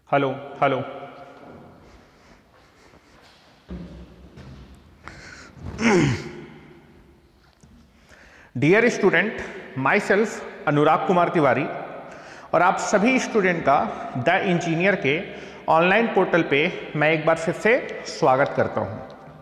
Hello hello. Dear student, myself Anurag Kumar Tiwari और आप सभी स्टूडेंट का द इंजीनियर के ऑनलाइन पोर्टल पे मैं एक बार फिर से स्वागत करता हूं।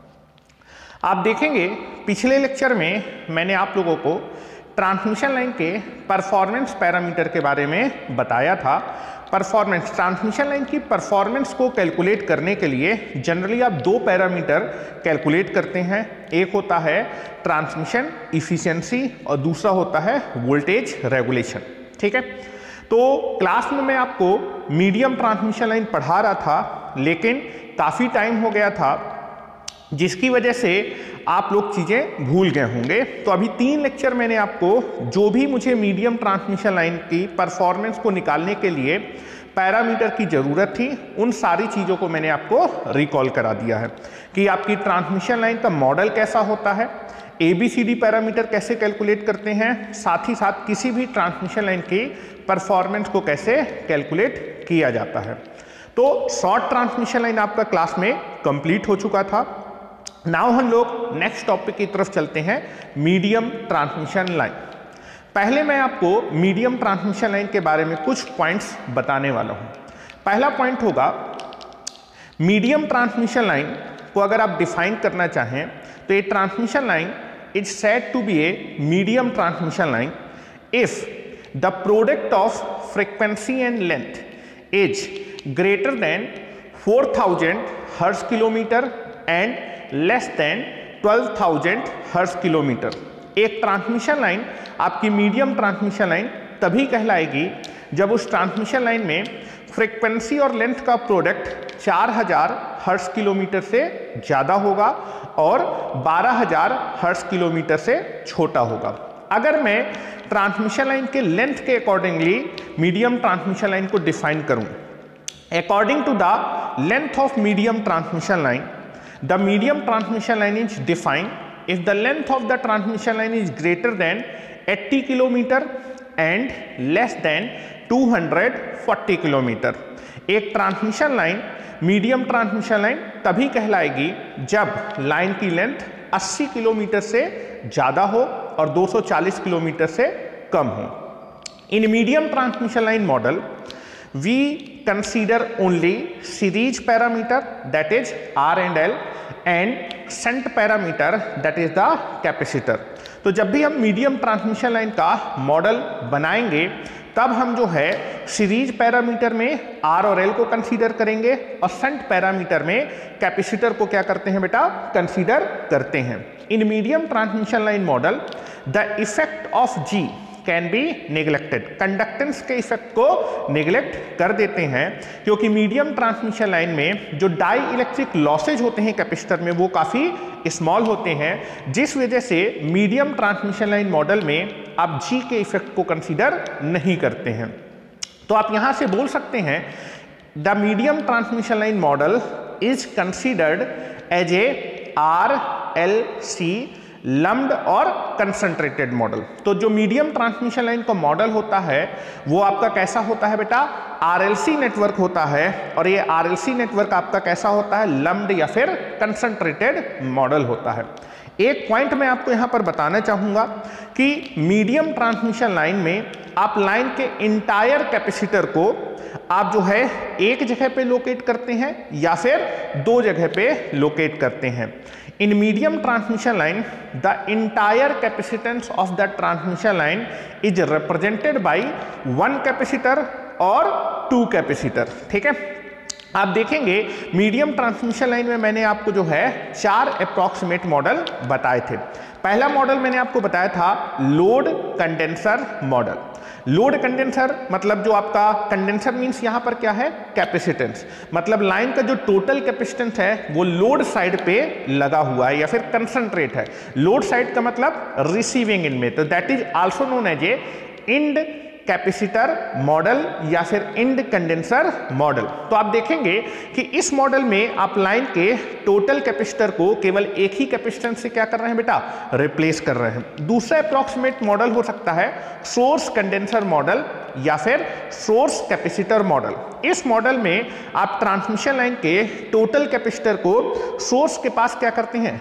आप देखेंगे पिछले लेक्चर में मैंने आप लोगों को ट्रांसमिशन लाइन के परफॉर्मेंस पैरामीटर के बारे में बताया था। परफॉर्मेंस, ट्रांसमिशन लाइन की परफॉर्मेंस को कैलकुलेट करने के लिए जनरली आप दो पैरामीटर कैलकुलेट करते हैं। एक होता है ट्रांसमिशन इफिशिएंसी और दूसरा होता है वोल्टेज रेगुलेशन। ठीक है, तो क्लास में मैं आपको मीडियम ट्रांसमिशन लाइन पढ़ा रहा था, लेकिन काफ़ी टाइम हो गया था जिसकी वजह से आप लोग चीज़ें भूल गए होंगे। तो अभी 3 लेक्चर मैंने आपको जो भी मुझे मीडियम ट्रांसमिशन लाइन की परफॉर्मेंस को निकालने के लिए पैरामीटर की ज़रूरत थी, उन सारी चीज़ों को मैंने आपको रिकॉल करा दिया है कि आपकी ट्रांसमिशन लाइन का मॉडल कैसा होता है, ABCD पैरामीटर कैसे कैलकुलेट करते हैं, साथ ही साथ किसी भी ट्रांसमिशन लाइन की परफॉर्मेंस को कैसे कैलकुलेट किया जाता है। तो शॉर्ट ट्रांसमिशन लाइन आपका क्लास में कंप्लीट हो चुका था। नाउ हम लोग नेक्स्ट टॉपिक की तरफ चलते हैं, मीडियम ट्रांसमिशन लाइन। पहले मैं आपको मीडियम ट्रांसमिशन लाइन के बारे में कुछ पॉइंट्स बताने वाला हूं। पहला पॉइंट होगा, मीडियम ट्रांसमिशन लाइन को अगर आप डिफाइन करना चाहें तो ये transmission line is said to be a medium transmission line if the product of frequency and length is greater than 4000 hertz kilometre and less than 12,000 hertz kilometre. एक transmission line आपकी medium transmission line तभी कहलाएगी जब उस transmission line में frequency और length का product 4000 hertz kilometre से ज़्यादा होगा और 12000 हर्ट्ज किलोमीटर से छोटा होगा। अगर मैं ट्रांसमिशन लाइन के लेंथ के अकॉर्डिंगली मीडियम ट्रांसमिशन लाइन को डिफाइन करूं, according to the length of medium transmission line, the medium transmission line is defined if the length of the transmission line is greater than 80 km and less than 240 km। एक transmission line medium transmission line तभी कहलाएगी जब line की length 80 kilometre से ज़्यादा हो और 240 kilometre से कम हो। In medium transmission line model we consider only series parameter, that is R and L, and shunt parameter, that is the capacitor। तो जब भी हम मीडियम ट्रांसमिशन लाइन का मॉडल बनाएंगे तब हम जो है सीरीज पैरामीटर में R और L को कंसीडर करेंगे और शंट पैरामीटर में कैपेसिटर को क्या करते हैं बेटा, कंसीडर करते हैं। In medium transmission line model the effect of G can be neglected, conductance के इफेक्ट को निगलेक्ट कर देते हैं क्योंकि मीडियम ट्रांसमिशन लाइन में जो डाई इलेक्ट्रिक लॉसेज होते हैं कैपेसिटर में वो काफ़ी स्मॉल होते हैं, जिस वजह से मीडियम ट्रांसमिशन लाइन मॉडल में आप जी के इफेक्ट को कंसीडर नहीं करते हैं। तो आप यहाँ से बोल सकते हैं the medium transmission line model is considered as a RLC lumped और कंसंट्रेटेड मॉडल। तो जो मीडियम ट्रांसमिशन लाइन का मॉडल होता है वो आपका कैसा होता है बेटा, RLC नेटवर्क होता है। और ये RLC नेटवर्क आपका कैसा होता है, लम्प्ड या फिर कंसंट्रेटेड मॉडल होता है। एक पॉइंट मैं आपको यहाँ पर बताना चाहूँगा कि मीडियम ट्रांसमिशन लाइन में आप लाइन के इंटायर कैपेसिटर को आप जो है एक जगह पे लोकेट करते हैं या फिर 2 जगह पे लोकेट करते हैं। In medium transmission line, the entire capacitance of the transmission line is represented by 1 capacitor और 2 capacitor। ठीक है, आप देखेंगे मीडियम ट्रांसमिशन लाइन में मैंने आपको जो है 4 अप्रॉक्सीमेट मॉडल बताए थे। पहला मॉडल मैंने आपको बताया था load condenser model. Load condenser मतलब जो आपका कंडेंसर मींस यहाँ पर क्या है, कैपेसिटेंस, मतलब लाइन का जो टोटल कैपेसिटेंस है वो लोड साइड पे लगा हुआ है या फिर कंसंट्रेट है। लोड साइड का मतलब रिसीविंग एंड में, तो that is also known as a end capacitor model या फिर इंड कंडेंसर मॉडल। तो आप देखेंगे कि इस मॉडल में आप लाइन के टोटल कैपेसिटर को केवल एक ही कैपेसिटेंस से क्या कर रहे हैं बेटा, रिप्लेस कर रहे हैं। दूसरा अप्रॉक्सीमेट मॉडल हो सकता है सोर्स कंडेंसर मॉडल या फिर सोर्स कैपेसिटर मॉडल। इस मॉडल में आप ट्रांसमिशन लाइन के टोटल कैपेसिटर को सोर्स के पास क्या करते हैं,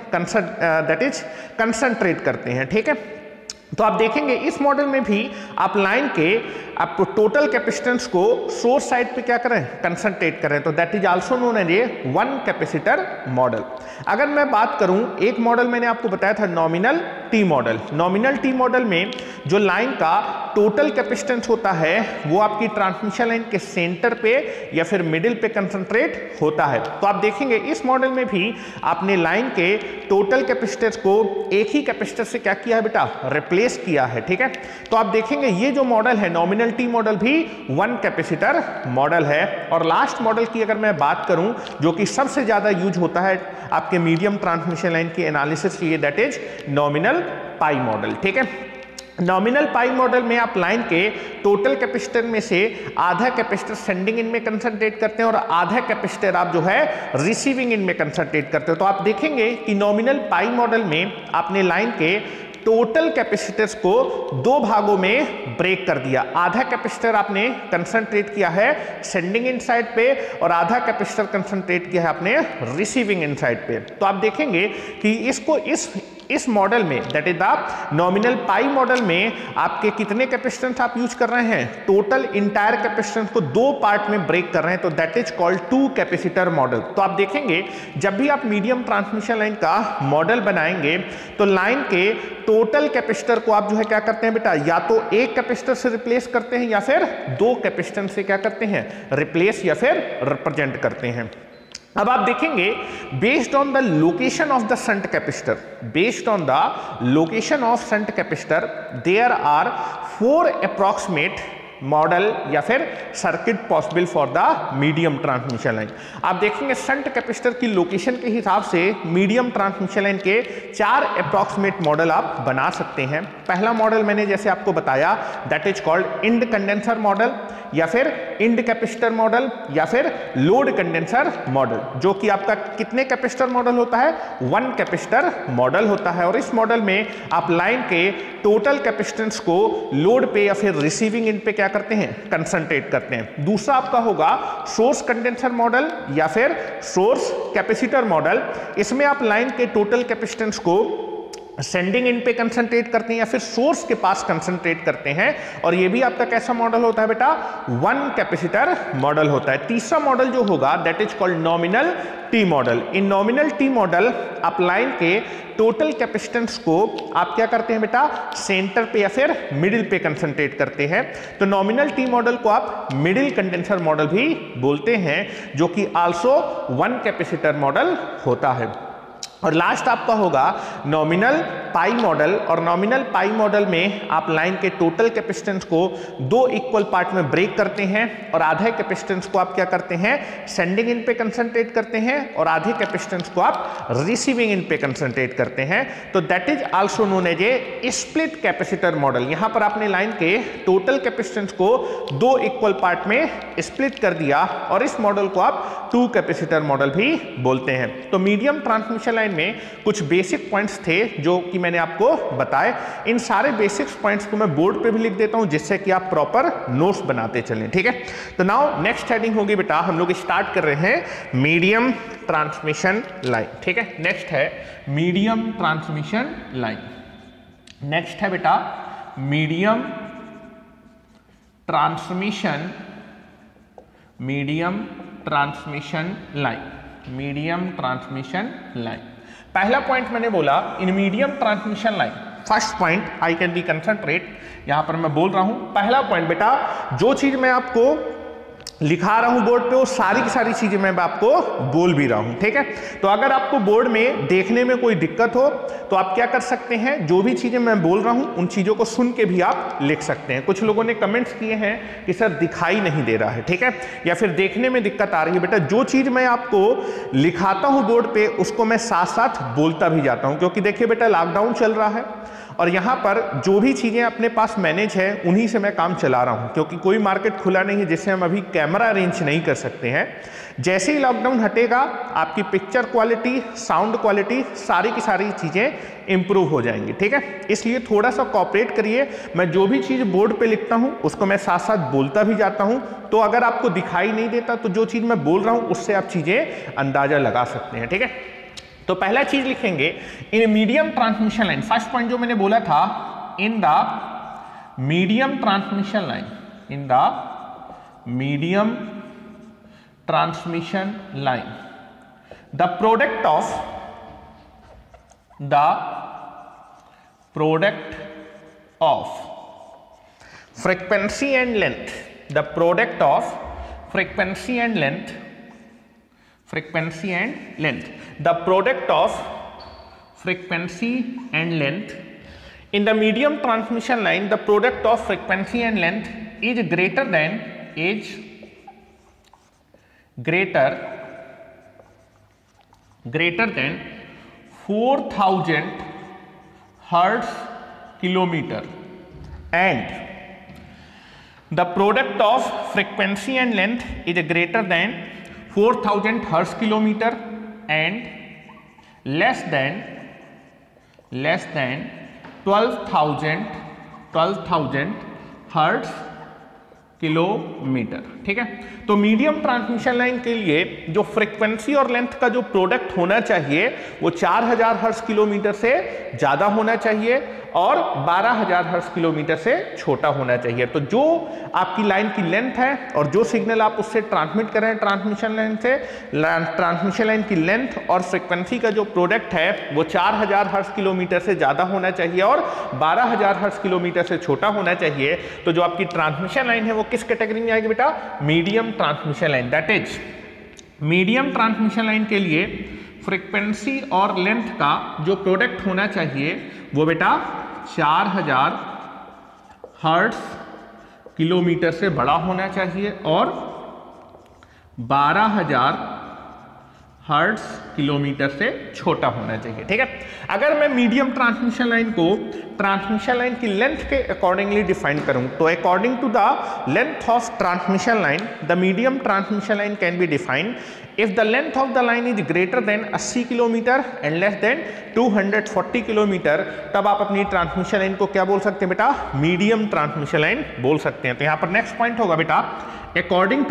दैट इज कंसंट्रेट करते हैं। ठीक है, तो आप देखेंगे इस मॉडल में भी आप लाइन के आप टोटल कैपेसिटेंस को सोर्स साइड पे क्या करें, कंसंट्रेट करें। तो that is also known as a one capacitor model. अगर मैं बात करूं, एक मॉडल मैंने आपको बताया था nominal T model. Nominal T model में जो लाइन का टोटल कैपेसिटेंस होता है वो आपकी ट्रांसमिशन लाइन के सेंटर पे या फिर मिडिल पे कंसंट्रेट होता है। तो आप देखेंगे इस मॉडल में भी आपने लाइन के टोटल कैपेसिटेंस को एक ही कैपेसिटर से क्या किया है बेटा, रिप्लेस किया है। ठीक है, तो आप देखेंगे ये जो मॉडल है नॉमिनल टी मॉडल भी वन कैपेसिटर मॉडल है। और लास्ट मॉडल की अगर मैं बात करूं जो कि सबसे ज्यादा यूज होता है आपके मीडियम ट्रांसमिशन लाइन के एनालिसिस के लिए, that is nominal pi model. ठीक है, नॉमिनल पाई मॉडल में आप लाइन के टोटल कैपेसिटर में से आधा कैपेसिटर सेंडिंग इन में कंसंट्रेट करते हैं और आधा कैपेसिटर आप जो है रिसीविंग इन में कंसंट्रेट करते हो। तो आप देखेंगे कि नॉमिनल पाई मॉडल में आपने लाइन के टोटल कैपेसिटर्स को दो भागों में ब्रेक कर दिया। आधा कैपेसिटर आपने कंसंट्रेट किया है सेंडिंग इन साइड पे और आधा कैपेसिटर कंसंट्रेट किया है आपने रिसीविंग इन साइड पे। तो आप देखेंगे कि इसको इस मॉडल में that is the nominal pi model में आपके कितने कैपेसिटेंस आप यूज कर रहे हैं, टोटल इंटायर कैपेसिटेंस को दो पार्ट में ब्रेक कर रहे हैं। तो that is called two capacitor model. तो आप देखेंगे जब भी आप मीडियम ट्रांसमिशन लाइन का मॉडल बनाएंगे तो लाइन के टोटल कैपेसिटर को आप जो है क्या करते हैं बेटा, या तो एक कैपेसिटर से रिप्लेस करते हैं या फिर दो कैपेसिटर से क्या करते हैं, रिप्लेस या फिर रिप्रेजेंट करते हैं। अब आप देखेंगे based on the location of the shunt capacitor, based on the location of shunt capacitor there are 4 approximate model या फिर circuit possible for the medium transmission line. आप देखेंगे शंट कैपेसिटर की लोकेशन के हिसाब से मीडियम ट्रांसमिशन लाइन के 4 approximate model आप बना सकते हैं। पहला मॉडल मैंने जैसे आपको बताया that is called end condenser model या फिर इंड कैपेसिटर मॉडल या फिर लोड कंडेंसर मॉडल, जो कि आपका कितने कैपेसिटर मॉडल होता है, 1 कैपेसिटर मॉडल होता है। और इस मॉडल में आप लाइन के टोटल कैपेसिटेंस को लोड पे या फिर रिसीविंग इन पे क्या करते हैं, कंसंट्रेट करते हैं। दूसरा आपका होगा सोर्स कंडेंसर मॉडल या फिर सोर्स कैपेसिटर मॉडल। इसमें आप लाइन के टोटल कैपेसिटेंस को सेंडिंग इन पे कंसंट्रेट करते हैं या फिर सोर्स के पास कंसंट्रेट करते हैं। और ये भी आपका कैसा मॉडल होता है बेटा, 1 कैपेसिटर मॉडल होता है। तीसरा मॉडल जो होगा that is called nominal T model. In nominal T model आप लाइन के टोटल कैपेसिटेंस को आप क्या करते हैं बेटा, सेंटर पे या फिर मिडिल पे कंसंट्रेट करते हैं। तो नॉमिनल टी मॉडल को आप मिडिल कंडेंसर मॉडल भी बोलते हैं, जो कि आल्सो 1 कैपेसिटर मॉडल होता है। और लास्ट आपका होगा नॉमिनल पाई मॉडल। और नॉमिनल पाई मॉडल में आप लाइन के टोटल कैपेसिटेंस को 2 इक्वल पार्ट में ब्रेक करते हैं और आधे कैपेसिटेंस को आप क्या करते हैं, सेंडिंग इन पे कंसंट्रेट करते हैं और आधे कैपेसिटेंस को आप रिसीविंग इन पे कंसंट्रेट करते हैं। तो that is also known as a split capacitor model. यहां पर आपने लाइन के टोटल कैपेसिटेंस को 2 इक्वल पार्ट में स्प्लिट कर दिया और इस मॉडल को आप 2 कैपेसिटर मॉडल भी बोलते हैं। तो मीडियम ट्रांसमिशन लाइन में कुछ बेसिक पॉइंट्स थे जो कि मैंने आपको बताए। इन सारे बेसिक पॉइंट्स को मैं बोर्ड पे भी लिख देता हूं जिससे कि आप प्रॉपर नोट्स बनाते चलें। ठीक है, तो नाउ नेक्स्ट हेडिंग होगी बेटा, हम लोग स्टार्ट कर रहे हैं मीडियम ट्रांसमिशन लाइन। ठीक है, नेक्स्ट है मीडियम ट्रांसमिशन लाइन। नेक्स्ट है बेटा medium transmission line. Medium transmission line, पहला पॉइंट मैंने बोला in medium transmission line, first point I can be concentrate. यहां पर मैं बोल रहा हूं पहला पॉइंट बेटा, जो चीज मैं आपको लिखा रहा हूं बोर्ड पे वो सारी की सारी चीजें मैं आपको बोल भी रहा हूं। ठीक है, तो अगर आपको बोर्ड में देखने में कोई दिक्कत हो तो आप क्या कर सकते हैं, जो भी चीजें मैं बोल रहा हूं उन चीजों को सुन के भी आप लिख सकते हैं। कुछ लोगों ने कमेंट्स किए हैं कि सर दिखाई नहीं दे रहा है, ठीक है, या फिर देखने में दिक्कत आ रही है। बेटा जो चीज मैं आपको लिखाता हूं बोर्ड पे उसको मैं साथ साथ बोलता भी जाता हूं, क्योंकि देखिए बेटा लॉकडाउन चल रहा है और यहाँ पर जो भी चीज़ें अपने पास मैनेज है उन्हीं से मैं काम चला रहा हूँ, क्योंकि कोई मार्केट खुला नहीं है जिससे हम अभी कैमरा अरेंज नहीं कर सकते हैं। जैसे ही लॉकडाउन हटेगा आपकी पिक्चर क्वालिटी, साउंड क्वालिटी, सारी की सारी चीज़ें इंप्रूव हो जाएंगी, ठीक है। इसलिए थोड़ा सा कॉपरेट करिए। मैं जो भी चीज़ बोर्ड पे लिखता हूँ उसको मैं साथ साथ बोलता भी जाता हूँ, तो अगर आपको दिखाई नहीं देता तो जो चीज़ मैं बोल रहा हूँ उससे आप चीज़ें अंदाजा लगा सकते हैं, ठीक है। तो पहला चीज लिखेंगे in medium transmission line. First point जो मैंने बोला था, in the medium transmission line, in the medium transmission line the product of frequency and length, the product of frequency and length, the product of frequency and length in the medium transmission line, the product of frequency and length is greater than 4000 hertz kilometer, and the product of frequency and length is greater than 4000 hertz kilometer and less than 12,000 hertz kilometre, ठीक है। तो medium transmission line के लिए जो frequency और length का जो product होना चाहिए वो 4000 हर्ट्ज किलोमीटर से ज्यादा होना चाहिए और 12000 हर्ट्ज किलोमीटर से छोटा होना चाहिए। तो जो आपकी लाइन की लेंथ है और जो सिग्नल आप उससे ट्रांसमिट कर रहे हैं ट्रांसमिशन लाइन से, ट्रांसमिशन लाइन की लेंथ और फ्रीक्वेंसी का जो प्रोडक्ट है वो 4000 हर्ट्ज किलोमीटर से ज्यादा होना चाहिए और 12000 हर्ट्ज किलोमीटर से छोटा होना चाहिए। तो जो आपकी ट्रांसमिशन लाइन है वो किस कैटेगरी में आएगी बेटा? Medium transmission line. That is medium transmission line के लिए फ्रीक्वेंसी और लेंथ का जो प्रोडक्ट होना चाहिए वो बेटा 4000 हर्ट्ज किलोमीटर से बड़ा होना चाहिए और 12000 हर्ट्ज किलोमीटर से छोटा होना चाहिए, ठीक है। अगर मैं मीडियम ट्रांसमिशन लाइन को ट्रांसमिशन लाइन की लेंथ के अकॉर्डिंगली डिफाइन करूं तो according to the length of transmission line the medium transmission line can be defined if the length of the line is greater than 80 kilometre and less than 240 kilometre, तब आप अपनी transmission line को क्या बोल सकते हैं बेटा? मीडियम ट्रांसमिशन लाइन बोल सकते हैं। तो यहां पर नेक्स्ट पॉइंट होगा बेटा according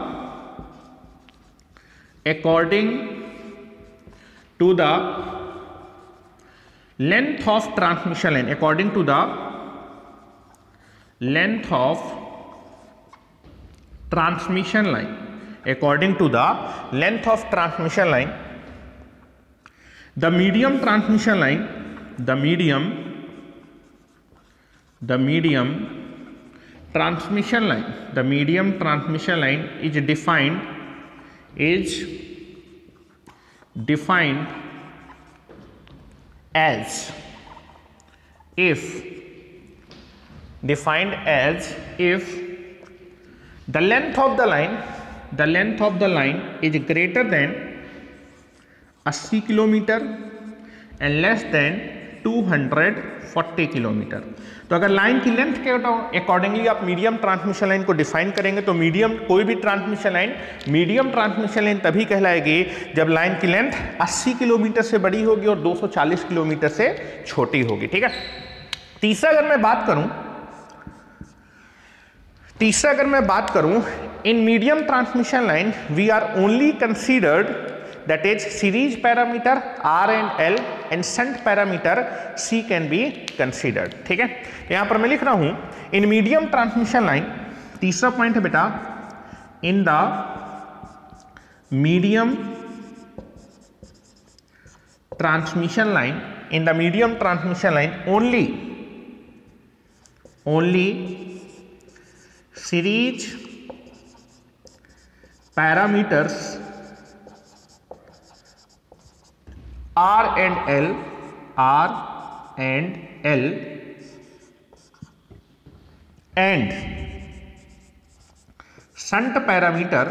to the length of transmission line, according to the length of transmission line, according to the length of transmission line, the medium transmission line is defined as if the length of the line is greater than 80 kilometre and less than 240 kilometre. तो अगर line की length के accordingly आप medium transmission line को define करेंगे तो medium कोई भी transmission line medium transmission line तभी कहलाएगी जब लाइन की लेंथ 80 किलोमीटर से बड़ी होगी और 240 किलोमीटर से छोटी होगी, ठीक है। तीसरा अगर मैं बात करूं in medium transmission line we are only considered that is series parameter R and L and shunt parameter C can be considered, ठीक है। यहां पर मैं लिख रहा हूं in medium transmission line, तीसरा पॉइंट है बेटा in the medium transmission line only series parameters R and L and shunt parameter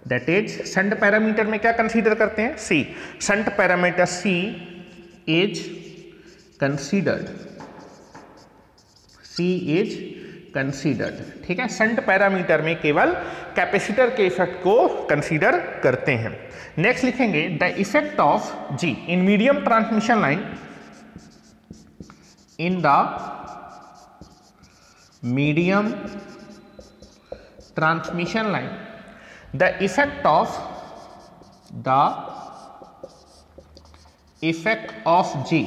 that is shunt parameter में क्या कंसीडर करते हैं, C. Shunt parameter C is considered, C is considered, ठीक है। Shunt parameter में केवल कैपेसिटर के effect को कंसीडर करते हैं। नेक्स्ट लिखेंगे the effect of G in medium transmission line, in the medium transmission line, the effect of G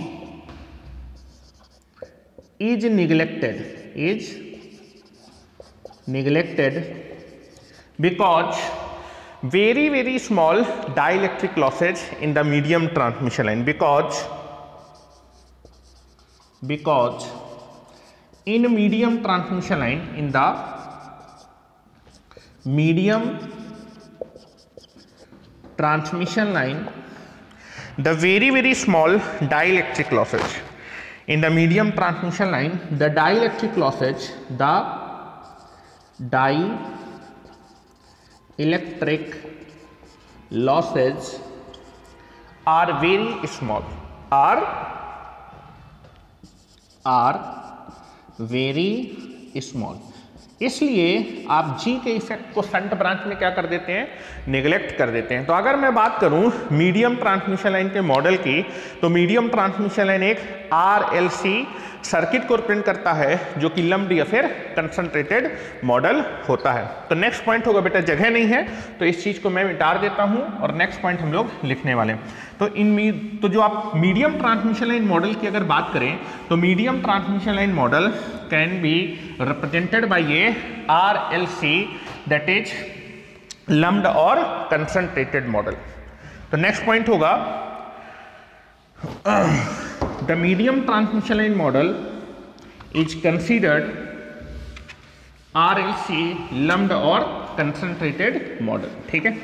is neglected because very small dielectric losses in the medium transmission line, because in medium transmission line, in the medium transmission line, the very small dielectric losses in the medium transmission line, the dielectric losses, the dielectric losses are very small, are very small। इसलिए आप जी के effect को shunt branch में क्या कर देते हैं, neglect कर देते हैं। तो अगर मैं बात करूं मीडियम ट्रांसमिशन लाइन के मॉडल की, तो मीडियम ट्रांसमिशन लाइन एक आरएलसी सर्किट को रिप्रेजेंट करता है जो कि लम्प्ड या फिर कंसंट्रेटेड मॉडल होता है। तो नेक्स्ट पॉइंट होगा बेटा, जगह नहीं है तो इस चीज को मैं मिटा देता हूं और नेक्स्ट पॉइंट हम लोग लिखने वाले हैं। तो जो आप मीडियम ट्रांसमिशन लाइन मॉडल की अगर बात करें, तो medium transmission line model can be represented by a RLC that is lumped और कंसंट्रेटेड मॉडल। तो नेक्स्ट पॉइंट होगा the medium transmission line model is considered RLC lumped और concentrated model, ठीक है।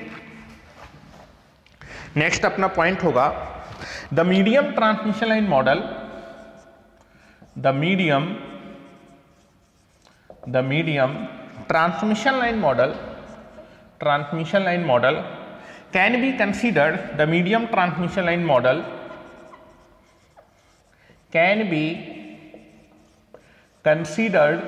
नेक्स्ट अपना पॉइंट होगा the medium transmission line model, the medium transmission line model can be considered, the medium transmission line model can be considered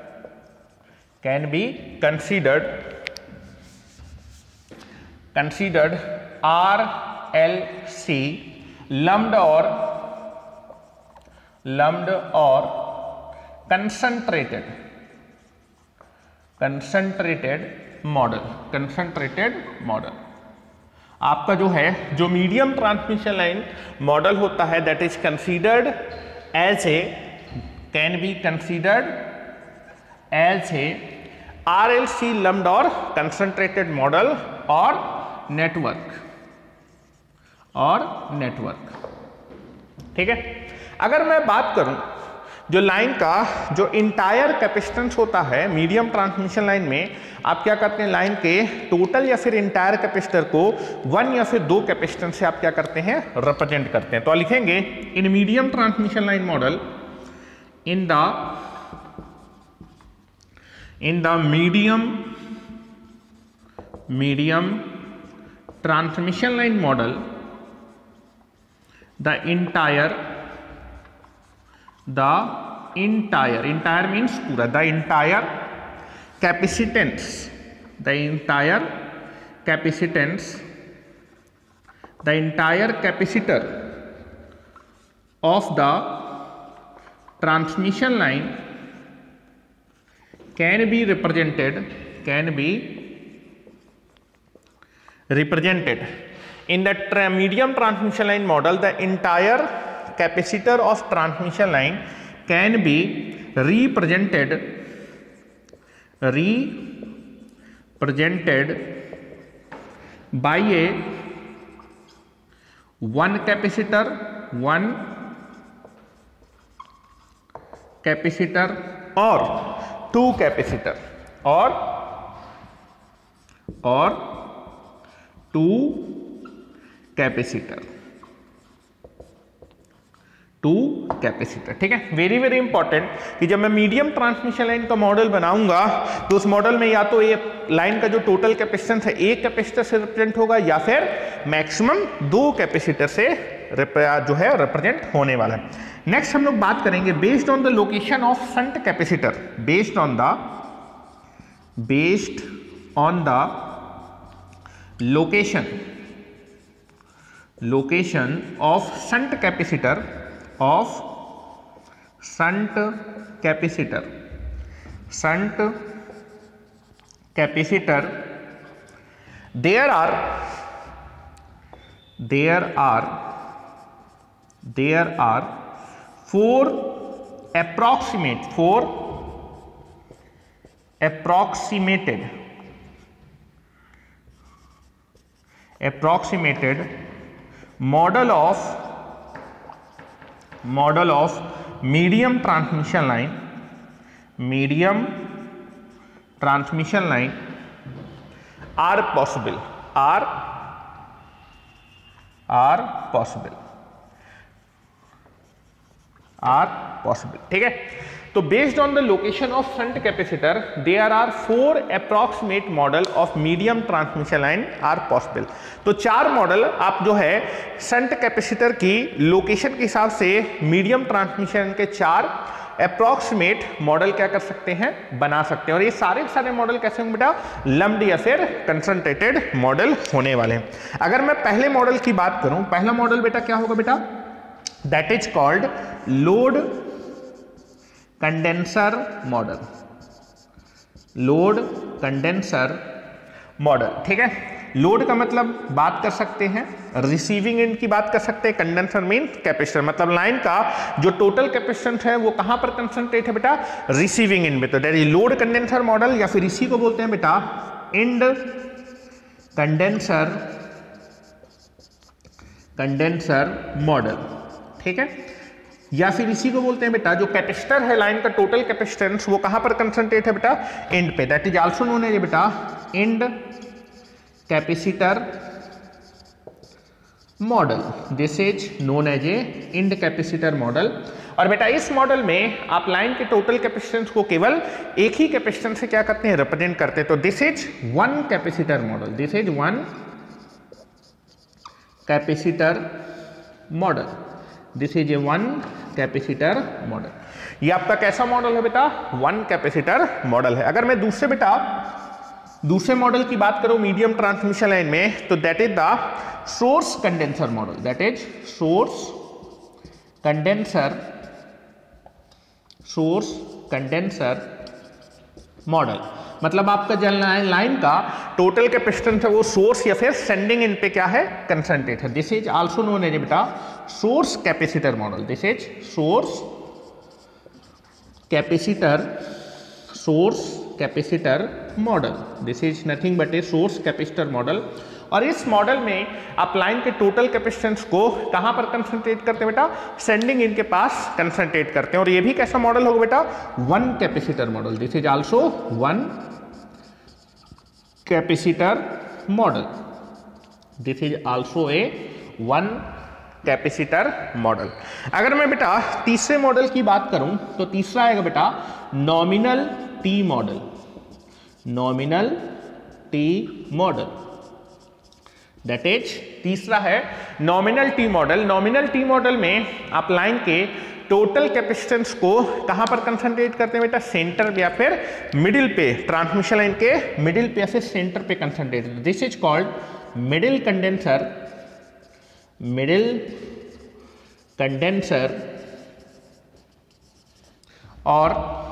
RLC lumped or concentrated model। आपका जो है जो medium transmission line model होता है that is considered as a, can be considered as a RLC lumped और concentrated model और network, ठीक है। अगर मैं बात करूं जो लाइन का जो इंटायर कैपेसिटेंस होता है मीडियम ट्रांसमिशन लाइन में, आप क्या करते हैं, लाइन के टोटल या फिर इंटायर कैपेसिटर को 1 या फिर 2 कैपेसिटेंस से आप क्या करते हैं, रिप्रेजेंट करते हैं। तो लिखेंगे in medium transmission line model, in the medium transmission line model the entire means पूरा, the entire capacitance the entire capacitor of the transmission line can be represented in the medium transmission line model. The entire capacitor of transmission line can be represented by a one capacitor or two capacitor or two capacitor two capacitor. ठीक है, very very important कि जब मैं medium transmission line का model बनाऊंगा तो उस model में या तो ये लाइन का जो टोटल कैपेसिटेंस है एक कैपेसिटर से रिप्रेजेंट होगा या फिर मैक्सिमम 2 कैपेसिटर से जो है रिप्रेजेंट होने वाला है। नेक्स्ट हम लोग बात करेंगे based on the location of shunt capacitor, based on the location of shunt capacitor there are four approximated model of medium transmission line are possible। ठीक है, तो based on the location of shunt capacitor there are 4 approximate model of medium transmission line are possible. तो 4 model आप जो है shunt capacitor की location के हिसाब से मीडियम ट्रांसमिशन के 4 अप्रॉक्सीमेट मॉडल क्या कर सकते हैं, बना सकते हैं। और ये सारे मॉडल कैसे होंगे बेटा, लम्प्ड या फिर कंसंट्रेटेड मॉडल होने वाले हैं। अगर मैं पहले मॉडल की बात करूं, पहला मॉडल बेटा क्या होगा बेटा, that is called load condenser model. ठीक है, लोड का मतलब बात कर सकते हैं रिसीविंग एंड की बात कर सकते हैं, कंडेंसर मीन कैपेसिटर, मतलब लाइन का जो टोटल कैपेसिटेंस है वो कहां पर कंसंट्रेट है बेटा, रिसीविंग एंड में। तो that is load condenser model, या फिर इसी को बोलते हैं बेटा एंड कंडेंसर मॉडल। ठीक है, या फिर इसी को बोलते हैं बेटा जो कैपेसिटर है लाइन का टोटल कैपेसिटेंस वो कहां पर कंसंट्रेट है बेटा, एंड पे। That is also known as बेटा end capacitor model. This is known as a end capacitor model. और बेटा इस मॉडल में आप लाइन के टोटल कैपेसिटेंस को केवल एक ही कैपेसिटेंस से क्या करते हैं, रिप्रेजेंट करते हैं। तो this is 1 capacitor model, this is 1 capacitor model, this is a 1 capacitor model. ये आपका कैसा मॉडल है बेटा, 1 कैपेसिटर मॉडल है। अगर मैं दूसरे मॉडल की बात करूं मीडियम ट्रांसमिशन लाइन में, तो that is the source condenser model, that is source condenser model. मतलब आपका जल लाइन का टोटल कैपेसिटेंस है वो सोर्स या फिर सेंडिंग एंड पे क्या है, कंसंट्रेट है। This is also known as बेटा source capacitor model, this is source capacitor model, this is nothing but a source capacitor model. और इस मॉडल में आप लाइन के टोटल कैपेसिटेंस को कहां पर कंसंट्रेट करते हैं बेटा, सेंडिंग इन के पास कंसंट्रेट करते हैं। और ये भी कैसा मॉडल होगा बेटा, 1 capacitor model, this is also 1 capacitor model, this is also a 1 capacitor model. अगर मैं बेटा तीसरे मॉडल की बात करूं तो तीसरा आएगा बेटा nominal T model, nominal T model. That is तीसरा है nominal T model. Nominal T model में आप लाइन के टोटल कैपेसिटेंस को कहां पर कंसंट्रेट करते हैं बेटा, सेंटर पे या फिर मिडिल पे, ट्रांसमिशन लाइन के मिडिल पे या फिर सेंटर पे concentrate. This is called middle condenser और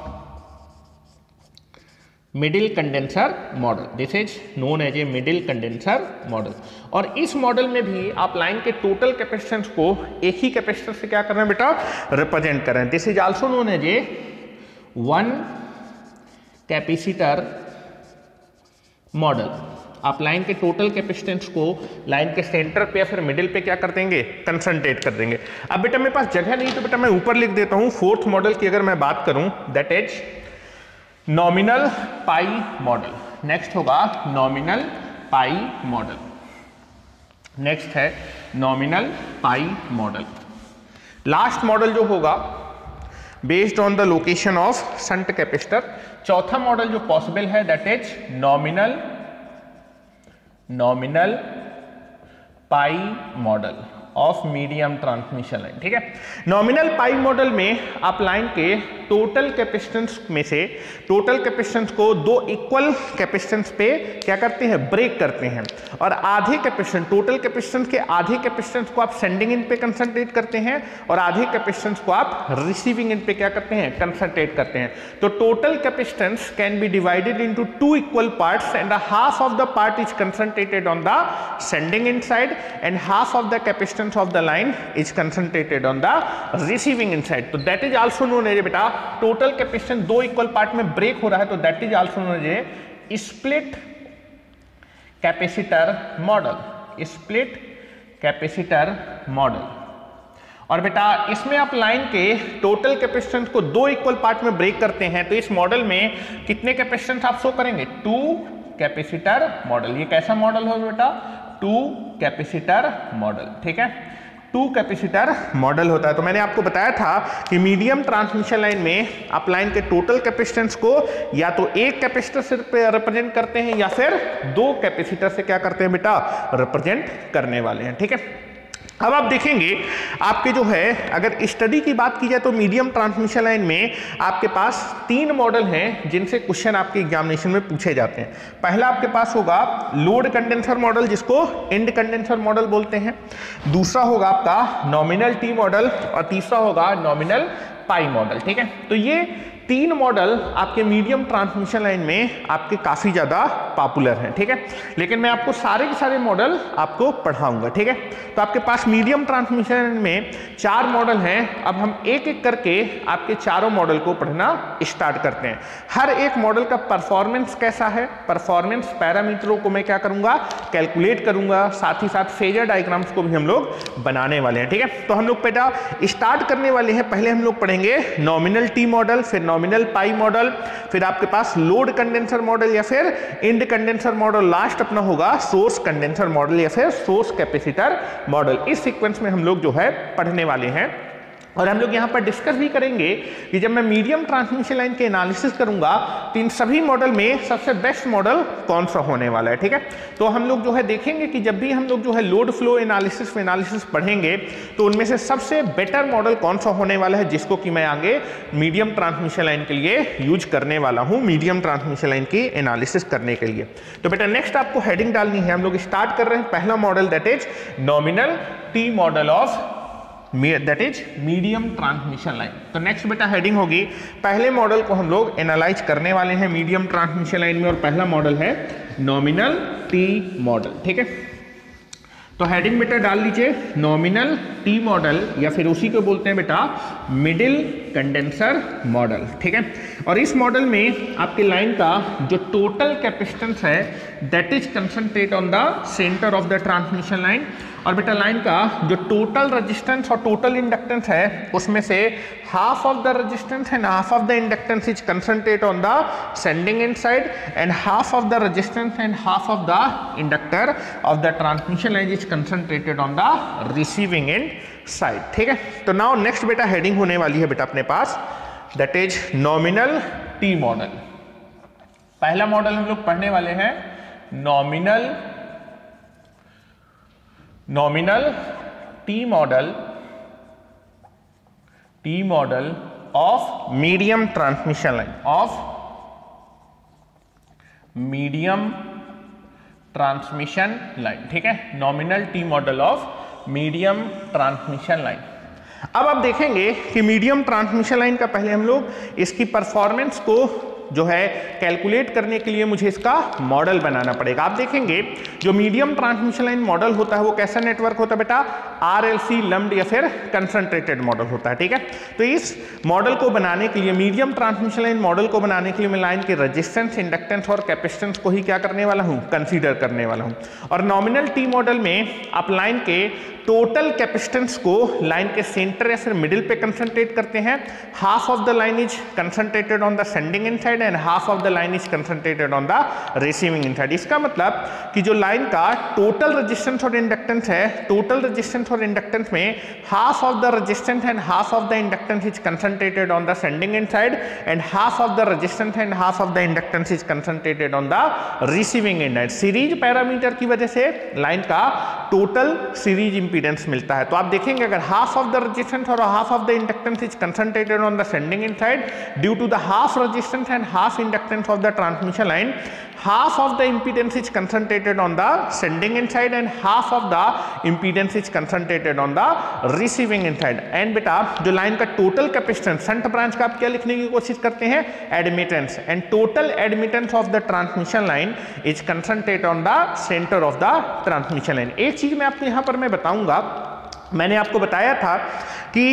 middle condenser model, this is known as a middle condenser model. और इस मॉडल में भी आप लाइन के टोटल कैपेसिटेंस को एक ही कैपेसिटर से क्या कर रहे हैं बेटा, रिप्रेजेंट कर रहे हैं। This is also known as a 1 capacitor model. आप लाइन के टोटल कैपेसिटेंस को लाइन के सेंटर पे या फिर मिडिल पे क्या कर देंगे, कंसंट्रेट कर देंगे। अब बेटा मेरे पास जगह नहीं तो बेटा मैं ऊपर लिख देता हूं। फोर्थ मॉडल की अगर मैं बात करूं that is nominal pi model. Next होगा नॉमिनल पाई मॉडल, नेक्स्ट है nominal pi model. Last model जो होगा based on the location of shunt capacitor. चौथा मॉडल जो पॉसिबल है that is nominal pi model of medium transmission line. ठीक है, nominal pi model में आप लाइन के टोटल कैपेसिटेंस में से टोटल कैपेसिटेंस को दो इक्वल कैपेसिटेंस पे क्या करते हैं, ब्रेक करते हैं, और आधे कैपेसिटेंस टोटल कैपेसिटेंस के आधे कैपेसिटेंस को आप सेंडिंग एंड पे कंसंट्रेट करते हैं और आधे कैपेसिटेंस को आप रिसीविंग एंड पे क्या करते हैं, कंसंट्रेट करते हैं। तो total capacitance can be divided into two equal parts and half of the part is concentrated on the sending end side and half of the capacitance of the line is concentrated on the receiving end side. तो that is also known as बेटा total capacitance दो equal part में break हो रहा है तो that is also known as split capacitor model, split capacitor model. और बेटा इसमें आप लाइन के टोटल कैपेसिटेंस को दो इक्वल पार्ट में ब्रेक करते हैं तो इस मॉडल में कितने कैपेसिटेंस आप शो करेंगे, टू कैपेसिटर मॉडल। ये कैसा मॉडल होगा बेटा, टू कैपेसिटर मॉडल। ठीक है, टू कैपेसिटर मॉडल होता है। तो मैंने आपको बताया था कि मीडियम ट्रांसमिशन लाइन में आप लाइन के टोटल कैपेसिटेंस को या तो एक कैपेसिटर से रिप्रेजेंट करते हैं या फिर दो कैपेसिटर से क्या करते हैं बेटा, रिप्रेजेंट करने वाले हैं। ठीक है, अब आप देखेंगे आपके जो है अगर स्टडी की बात की जाए तो मीडियम ट्रांसमिशन लाइन में आपके पास तीन मॉडल हैं जिनसे क्वेश्चन आपके एग्जामिनेशन में पूछे जाते हैं। पहला आपके पास होगा लोड कंडेंसर मॉडल जिसको एंड कंडेंसर मॉडल बोलते हैं, दूसरा होगा आपका नॉमिनल टी मॉडल और तीसरा होगा नॉमिनल पाई मॉडल। ठीक है, तो ये तीन मॉडल आपके मीडियम ट्रांसमिशन लाइन में आपके काफी ज्यादा पॉपुलर हैं। ठीक है, लेकिन मैं आपको सारे के सारे मॉडल आपको पढ़ाऊंगा। ठीक है, तो आपके पास मीडियम ट्रांसमिशन लाइन में चार मॉडल हैं। अब हम एक एक करके आपके चारों मॉडल को पढ़ना स्टार्ट करते हैं। हर एक मॉडल का परफॉर्मेंस कैसा है, परफॉर्मेंस पैरामीटरों को मैं क्या करूंगा, कैलकुलेट करूंगा, साथ ही साथ फेजर डायग्राम्स को भी हम लोग बनाने वाले हैं। ठीक है, तो हम लोग बेटा स्टार्ट करने वाले हैं। पहले हम लोग पढ़ेंगे नॉमिनल टी मॉडल, फिर नॉमिनल पाई मॉडल, फिर आपके पास लोड कंडेंसर मॉडल या फिर इंड कंडेंसर मॉडल, लास्ट अपना होगा सोर्स कंडेंसर मॉडल या फिर सोर्स कैपेसिटर मॉडल। इस सीक्वेंस में हम लोग जो है पढ़ने वाले हैं और हम लोग यहाँ पर डिस्कस भी करेंगे कि जब मैं मीडियम ट्रांसमिशन लाइन के एनालिसिस करूंगा तो इन सभी मॉडल में सबसे बेस्ट मॉडल कौन सा होने वाला है। ठीक है, तो हम लोग जो है देखेंगे कि जब भी हम लोग जो है लोड फ्लो एनालिसिस पढ़ेंगे तो उनमें से सबसे बेटर मॉडल कौन सा होने वाला है जिसको कि मैं आगे मीडियम ट्रांसमिशन लाइन के लिए यूज करने वाला हूँ, मीडियम ट्रांसमिशन लाइन की एनालिसिस करने के लिए। तो बेटा नेक्स्ट आपको हेडिंग डालनी है। हम लोग स्टार्ट कर रहे हैं पहला model that is nominal T model of that is medium transmission line. तो नेक्स्ट बेटा हेडिंग होगी, पहले मॉडल को हम लोग एनालाइज करने वाले हैं मीडियम ट्रांसमिशन लाइन में और पहला मॉडल है नॉमिनल टी मॉडल। ठीक है, तो हेडिंग बेटा डाल लीजिए नॉमिनल टी मॉडल या फिर उसी को बोलते हैं बेटा मिडिल कंडेंसर मॉडल। ठीक है, और इस मॉडल में आपकी लाइन का जो टोटल कैपेसिटेंस है that is concentrate on the centre of the transmission line. और बेटा लाइन का जो टोटल रेजिस्टेंस और टोटल इंडक्टेंस है उसमें से half of the resistance and half of the inductance is concentrate on the sending end side and half of the resistance and half of the inductor of the transmission line is concentrated on the receiving end side. ठीक है, तो now next बेटा heading होने वाली है बेटा अपने पास that is nominal T model. पहला मॉडल हम लोग पढ़ने वाले हैं nominal T model of medium transmission line, of medium transmission line. ठीक है, nominal T model of medium transmission line. अब आप देखेंगे कि मीडियम ट्रांसमिशन लाइन का पहले हम लोग इसकी परफॉर्मेंस को जो है कैलकुलेट करने के लिए मुझे इसका मॉडल बनाना पड़ेगा। आप देखेंगे जो मीडियम ट्रांसमिशन लाइन मॉडल होता है वो कैसा नेटवर्क होता है बेटा, आरएलसी लम्प्ड या फिर कंसंट्रेटेड मॉडल होता है। ठीक है, तो इस मॉडल को बनाने के लिए मीडियम ट्रांसमिशन लाइन मॉडल को बनाने के लिए मैं लाइन के रेजिस्टेंस, इंडक्टेंस और कैपेसिटेंस को ही क्या करने वाला हूँ, कंसीडर करने वाला हूँ। और नॉमिनल टी मॉडल में आप लाइन के टोटल कैपेसिटेंस को लाइन के सेंटर या फिर मिडिल पे कंसंट्रेट करते हैं। Half of the line is concentrated on the sending end side side and half of the line is concentrated on the receiving end side. इसका मतलब कि जो लाइन का टोटल रेजिस्टेंस और इंडक्टेंस है, टोटल रेजिस्टेंस और इंडक्टेंस में half of the resistance and half of the inductance is concentrated on the sending end side and half of the resistance and half of the inductance is concentrated on the receiving end side. Series parameter की वजह से लाइन का total series impedance मिलता है। तो आप देखेंगे अगर हाफ ऑफ द रेजिस्टेंस और half of the inductance is concentrated on the sending end side due to the half resistance and half inductance of the transmission line, half of the impedance is concentrated on the sending end side and half of the impedance is concentrated on the receiving end side। and बेटा जो line का total capacitance shunt branch का आप क्या लिखने की कोशिश करते हैं, admittance, and total admittance of the transmission line is concentrated on the centre of the transmission line. एक चीज मैं आपको यहां पर मैं बताऊंगा, मैंने आपको बताया था कि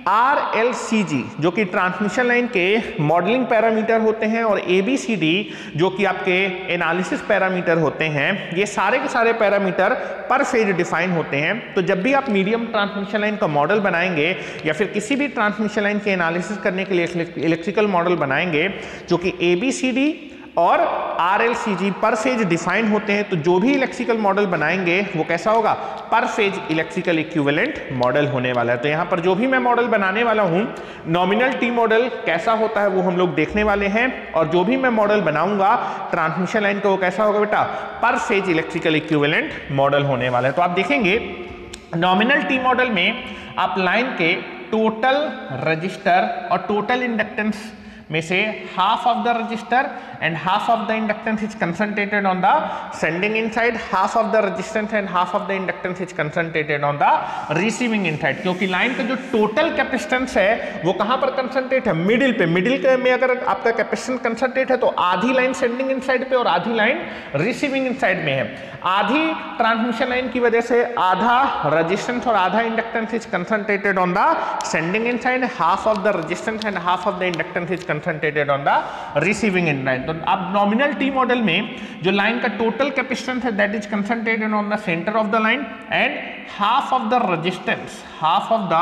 RLCG जो कि ट्रांसमिशन लाइन के मॉडलिंग पैरामीटर होते हैं और ABCD जो कि आपके एनालिसिस पैरामीटर होते हैं, ये सारे के सारे पैरामीटर पर फेज डिफाइन होते हैं। तो जब भी आप मीडियम ट्रांसमिशन लाइन का मॉडल बनाएंगे या फिर किसी भी ट्रांसमिशन लाइन के एनालिसिस करने के लिए इलेक्ट्रिकल मॉडल बनाएंगे जो कि ABCD और RLCG पर फेज डिफाइन होते हैं, तो जो भी इलेक्ट्रिकल मॉडल बनाएंगे वो कैसा होगा, per phase electrical equivalent model होने वाला है। तो यहाँ पर जो भी मैं मॉडल बनाने वाला हूँ, नॉमिनल टी मॉडल कैसा होता है वो हम लोग देखने वाले हैं, और जो भी मैं मॉडल बनाऊंगा ट्रांसमिशन लाइन का वो कैसा होगा बेटा, per phase electrical equivalent model होने वाला है। तो आप देखेंगे नॉमिनल टी मॉडल में आप लाइन के टोटल रजिस्टर और टोटल इंडक्टेंस में से half of the resistor and half of the inductance is concentrated on the sending end side, half of the resistance and half of the inductance is concentrated on the receiving end side. क्योंकि line का जो total capacitance है वो कहां पर concentrate है, middle पे। Middle में अगर आपका कैपेसिटेंस कंसंट्रेट है तो आधी लाइन सेंडिंग इन साइड पे और आधी लाइन रिसीविंग इन साइड में है। आधी ट्रांसमिशन लाइन की वजह से आधा रेजिस्टेंस और आधा inductance is concentrated on the sending end side, half of the resistance and half of the inductance is concentrated on the receiving end side. तो अब नॉमिनल टी मॉडल में जो लाइन का टोटल कैपेसिटेंस है that is concentrated on the centre of the line and half of the resistance, half of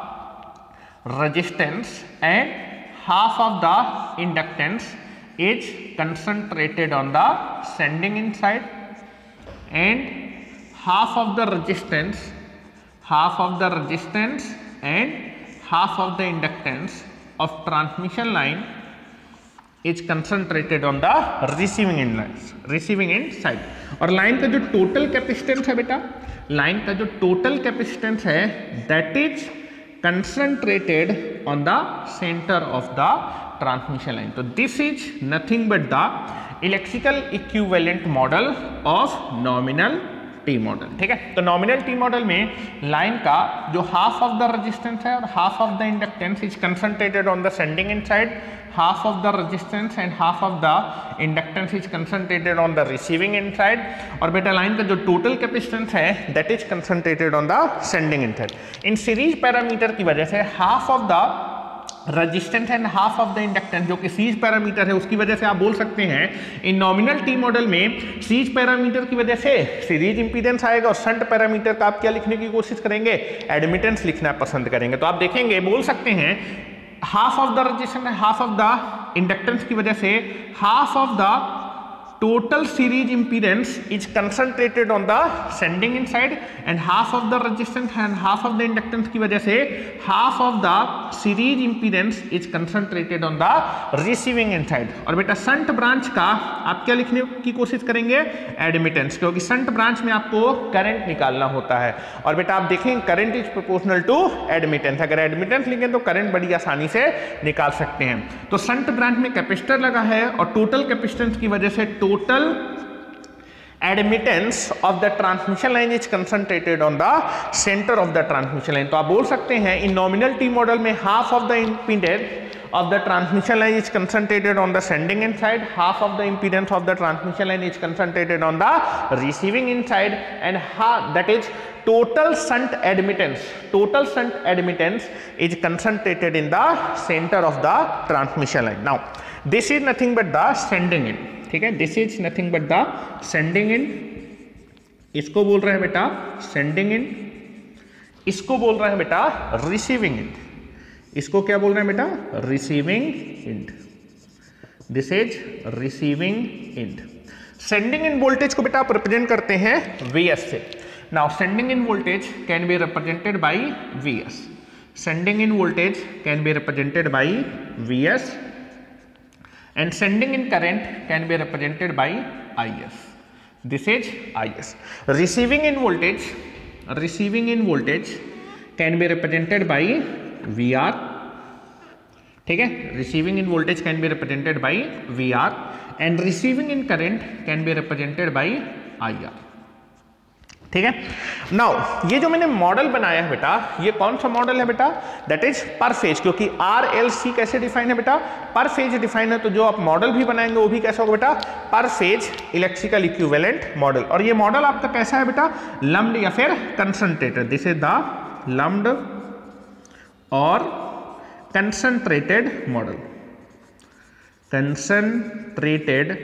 the resistance and half of the inductance is concentrated on the sending end side and half of the resistance and half of the inductance of transmission line is concentrated on the receiving end side। और line का जो total capacitance है बेटा, line का जो total capacitance है that is concentrated on the center of the transmission line। तो this is nothing but the electrical equivalent model of nominal T model. ठीक है, तो नॉमिनल टी मॉडल में लाइन का जो हाफ ऑफ द रेजिस्टेंस है और half of the inductance is concentrated on the sending end side, half of the resistance and half of the inductance is concentrated on the receiving end side। और बेटा line का जो total capacitance है that is concentrated on the sending end side। इन series parameter की वजह से half of the resistance and half of the inductance जो कि सीरीज पैरामीटर है उसकी वजह से आप बोल सकते हैं इन नॉमिनल टी मॉडल में सीरीज पैरामीटर की वजह से सीरीज इंपीडेंस आएगा और शंट पैरामीटर का आप क्या लिखने की कोशिश करेंगे, एडमिटेंस लिखना पसंद करेंगे। तो आप देखेंगे बोल सकते हैं half of the resistance and half of the inductance की वजह से half of the total series impedance is concentrated on the sending end side and half of the resistance and half of the inductance की वजह से half of the series impedance is concentrated on the receiving end side। और बेटा shunt branch का आप क्या लिखने की कोशिश करेंगे, एडमिटेंस, क्योंकि शंट ब्रांच में आपको करंट निकालना होता है। और बेटा आप देखेंगे current is proportional to admittance, अगर एडमिटेंस लिखें तो करंट बड़ी आसानी से निकाल सकते हैं। तो शंट ब्रांच में कैपेसिटर लगा है और टोटल कैपेसिटेंस की वजह से total admittance of the transmission line is concentrated on the center of the transmission line। तो आप बोल सकते हैं इन नॉमिनल टी मॉडल में half of the impedance of the transmission line is concentrated on the sending end side, half of the impedance of the transmission line is concentrated on the receiving end side, and that is total shunt admittance is concentrated in the center of the transmission line। Now this is nothing but the sending end। ठीक है, this is nothing but the sending end, इसको बोल रहे हैं बेटा sending end, इसको बोल रहे हैं बेटा रिसीविंग एंड, इसको क्या बोल रहे हैं बेटा receiving end. This is receiving end. Sending end voltage को बेटा आप रिप्रेजेंट करते हैं Vs से। Now sending end voltage can be represented by Vs, sending end voltage can be represented by Vs and sending end current can be represented by Is, this is Is। Receiving end voltage can be represented by Vr, ठीक है, receiving end voltage can be represented by Vr and receiving end current can be represented by IR, ठीक है। Now ये जो मैंने model बनाया है बेटा, ये कौन सा मॉडल है बेटा, दैट इज पर फेज, क्योंकि RLC कैसे डिफाइन है बेटा, पर फेज डिफाइन है, तो जो आप मॉडल भी बनाएंगे वो भी कैसा होगा बेटा, per phase electrical equivalent model. और ये मॉडल आपका कैसा है बेटा, लम्प्ड या फिर concentrated, this is the lumped और कंसंट्रेटेड मॉडल, कंसंट्रेटेड